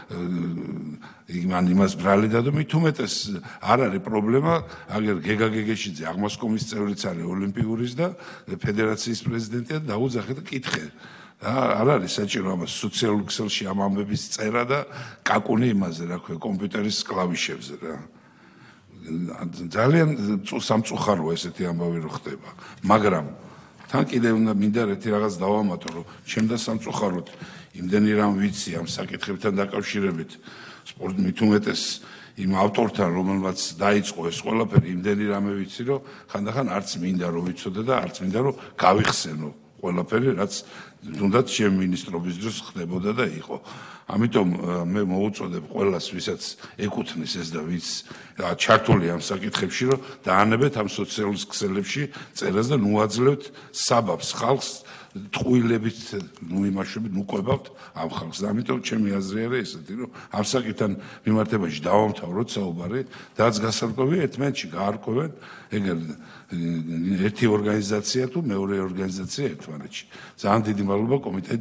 იმას ბრალი დადო, მით უმეტეს არ არის პრობლემა, აგერ გეგა გეგეშიძე აღმასკომის წევრიც არის ოლიმპიურის და ფედერაციის პრეზიდენტია, დაუძახე და კითხე. არ არის საჭირო ამას სოციალურ ქსელში ამ ამბების წერა და კაკუნი იმაზე, რა ქვია, კომპიუტერის კლავიშებზე რა. ძალიან სამწუხაროა ესეთი ამბავი რო ხდება, მაგრამ თან კიდე უნდა მინდა ერთი რაღაც დავამატო, რომ ჩემ და სამწუხაროდ იმდენი რამ ვიცი ამ საკითხებთან დაკავშირებით სპორტ მით უმეტეს იმ ავტორთან, რომელმაც დაიწყო ეს ყველაფერი, იმდენი რამე ვიცი, რომ ხანდახან არც მინდა რომ ვიცოდე და არც მინდა რომ გავიხსენო ყველაფერი, რაც თუნდაც ჩემ მინისტრობის დროს ხდებოდა და იყო. ამიტომ მე მოუწოდებ ყველას, ვისაც ეკუთვნის ეს და ვიც ჩართული ამ საკითხებში, რომ დაანებეთ ამ სოციალურ ქსელებში წერას და ნუაძლევთ საბაბს ხალხს ტყუილებით, იმაშობით ნუკვებავთ ამ ხალხს. და ამიტომ ჩემი აზრი არის ესეთი, რომ ამ საკითხთან მიმართებაში დავამთავროთ საუბარი, რაც გასარკვევია ერთმანეთში გაარკვევენ, ეგერ ერთი ორგანიზაცია თუ მეორე ორგანიზაცია ერთმანეთში. ძალიან დიდი მადლობა კომიტეტი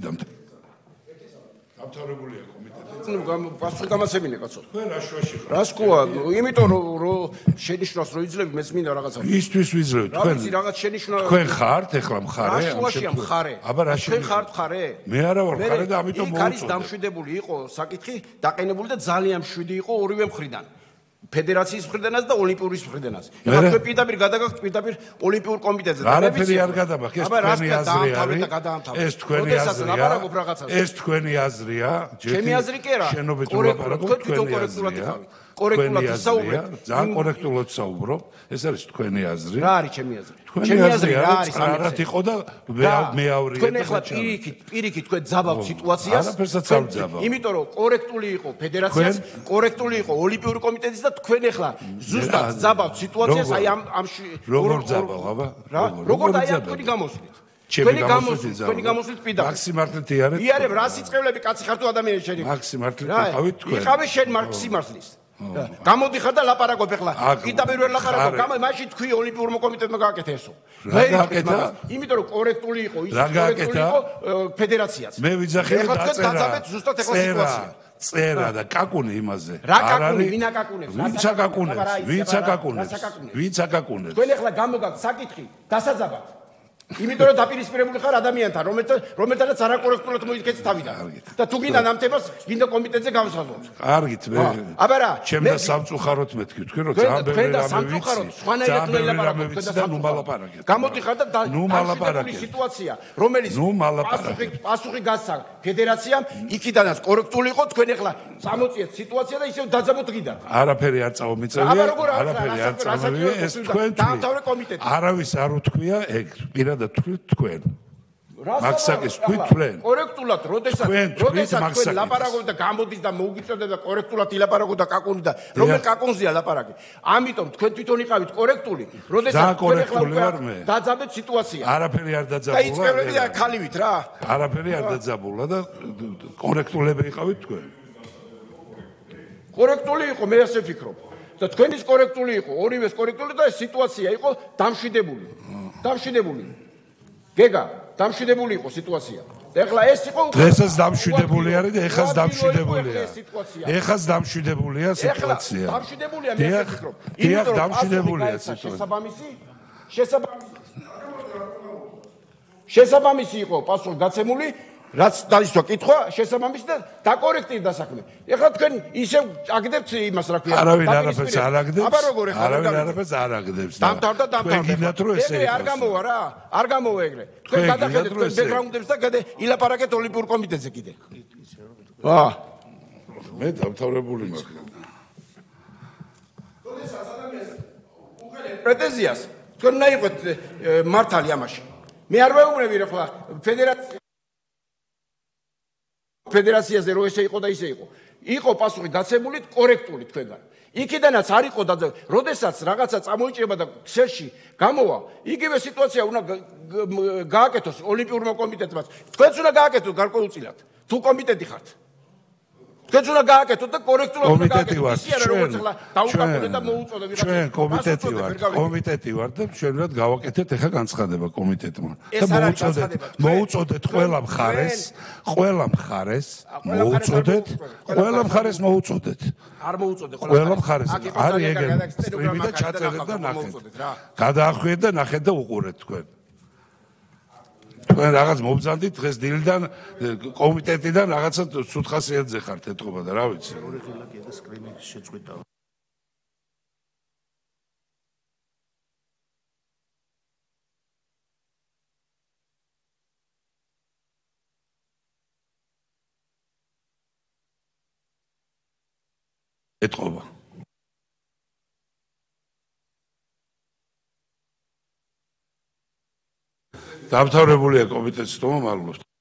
დამთავრებულია კომიტეტი. პასუხი გამაცემინე კაცო. თქვენ რა შუაში ხართ? რა სკოლა, იმიტომ რომ შენიშვნას რო იძლევი, მეც მინდა რაღაცა. ისთვის ვიძლევთ თქვენ? ვიცი რაღაც შენიშვნა. თქვენ ხართ ახლა მხარე? რა შუაშია მხარე? აბა რა თქვენ ხართ მხარე? მე არა ვარ მხარე და ამიტომ მოუწოდე. იქ არის დამშვიდებული იყო საკითხი, დაყენებული და ძალიან მშვიდი იყო ორივე მხრიდან. ფედერაციის მხრიდანაც და ოლიმპიური მხრიდანაც. ეხლა თქვენ პირდაპირ გადაგაქვთ პირდაპირ ოლიმპიურ კომიტეტზე და მე ვიცი. არაფერი არ გადაბახ, ეს თქვენი აზრი არის. ეს თქვენი აზრია. ეს თქვენი აზრია. ჩემი აზრი კი არა. შენობით ვლაპარაკობ თქვენი აზრია. კორექტულად ისაუბრე. ძალიან კორექტულად საუბრობ. ეს არის თქვენი აზრი. რა არის ჩემი აზრი? ჩემი აზრი რა არის? არათ იყო და მეავრია. თქვენ ახლა პირიქით თქვენ ძაბავთ სიტუაციას. არაფერსაც არ ძაბავ. იმიტომ რომ კორექტული იყო ფედერაციას, კორექტული იყო ოლიმპიური კომიტეტის და თქვენ ახლა ზუსტად ძაბავთ სიტუაციას აი ამ როგორ ძაბავ, აბა? როგორ აი ამ თქვენი გამოსვლით. თქვენი გამოსვლით პირდაპირ. მაქსი მართლეთი არის? იარებ რა სიწყევლები კაცი ხარ თუ ადამიანი შენი? მაქსი მართლეთი ყავით თქვენ. იყავი შენ მაქსი მართლის. გამოდიხარ და ლაპარაკობ ახლა. პირდაპირ ვერ ლაპარაკობ. მაშინ თქვი ოლიმპიურმა კომიტეტმა გააკეთა ესო. რა გააკეთა? იმიტომ რომ კორექტული იყო, ის კორექტული იყო ფედერაციაც. მე ვიძახე და დაწერა. დაძაბეთ ზუსტად ახლა სიტუაცია. წერა და კაკუნი იმაზე. რა კაკუნი, ვინ აკაკუნებს? ვინც აკაკუნებს? თქვენ ახლა გამოგაქვთ საკითხი, დასაძაბად. იმიტომ რომ დაპირისპირებული ხარ ადამიანთან, რომელთანაც არაკორექტულად მოიქეც თავიდან. და თუ გინდა ნამტებას, გინდა კომიტეტზე გავსაზრდოთ. კარგით, მე. აბა რა, ჩემ და სამწუხაროდ მეთქი, თქვენ რომ ძალიან ბევრი რამე ვიცი. სხვანაირად მე ლაპარაკობ, თქვენ და სამწუხაროდ. გამოდიხარ და დამშვიდებული სიტუაცია, რომელიც პასუხი გასცა ფედერაციამ, იქიდანაც კორექტული იყო, თქვენ ახლა წამოწიეთ სიტუაცია და ისევ დაძაბოთ გიდან. არაფერი არ წამომიწევია, არაფერი არ წამოვიდა, ეს თქვენ. არავის არ უთქვია ეგ. და თქვენ მაქსაკის თქვენ კორექტულად როდესაც თქვენ ლაპარაკობთ და გამოდის და მოუგიწევთ და კორექტულად ილაპარაკოთ და კაკუნი და რომელ კაკუნზეა ლაპარაკი ამიტომ თქვენ თვითონ იყავით კორექტული როდესაც თქვენ ახლა დაძაბეთ სიტუაცია არაფერი არ დაძაბულა და იწყებები და ხალივით რა არაფერი არ დაძაბულა და კორექტულები იყავით თქვენ კორექტული იყო მე ასე ვფიქრობ და თქვენის კორექტული იყო ორივეს კორექტული და ეს სიტუაცია იყო დამშვიდებული გეგა დამშვიდებული იყო სიტუაცია ეხლა ეს იყო დღესაც დამშვიდებული არის და ეხაც დამშვიდებულია ეხაც დამშვიდებულია სიტუაცია დამშვიდებულია მე ვფიქრობ იმიტომ რომ დამშვიდებულია სიტუაცია შესაბამისი იყო პასუხი გაცემული რაც დაისვა კითხვა შესაბამისი და დაკორექტირდა საქმე. ეხლა თქვენ ისევ აგდებთ იმას რა ქვია. არავინ არაფერს არ აგდებს. აბა როგორ ეხლა არავინ არაფერს არ აგდებს. დამთავრდა. გინდათ რომ ესე ეგრე არ გამოვა რა. არ გამოვა ეგრე. თქვენ გადახედეთ თქვენ ბექგრაუნდებს და ილაპარაკეთ ოლიმპიურ კომიტეტზე კიდე. მე დამთავრებული მაქვს. როდესაც ადამიანს უყურებთ პრეტენზიას, თქვენ უნდა იყოთ მართალი ამაში. მე არ ვეუბნები რა ხლა ფედერაციაზე რო ესე იყო და ისე იყო. იყო პასუხი გაცემული კორექტული თქვენგან. იქიდანაც არ იყო და როდესაც რაღაცა წამოიჭრება და ქსელში გამოვა, იგივე სიტუაცია უნდა გააკეთოს ოლიმპიურმა კომიტეტმაც. თქვენც უნდა გააკეთოთ გარკვეულწილად. თუ კომიტეტი ხართ. თქვენც უნდა გააკეთოთ და კორექტულად უნდა გააკეთოთ. ისე არა როგორც ახლა დაუკავებთ და მოუწოდეთ ვიღაცა. ჩვენ კომიტეტი ვართ და ჩვენ რა გავაკეთეთ ახლა განცხადება კომიტეტმა. და მოუწოდეთ ყველა მხარეს მოუწოდეთ. არ მოუწოდეთ ყველა მხარეს. არის ეგრე სტრიმი და ჩაწერეთ და ნახეთ. გადაახვიეთ და ნახეთ და უყურეთ თქვენ. თქვენ რაღაც მობრძანდით დღეს დილიდან კომიტეტიდან რაღაცა სუთხასიათზე ხართ ეთყობა და რა ვიცი. ორი ხილაკია და სკრინი შეწყვიტა. ეთყობა. დამთავრებულია კომიტეტის თომა, მადლობთ.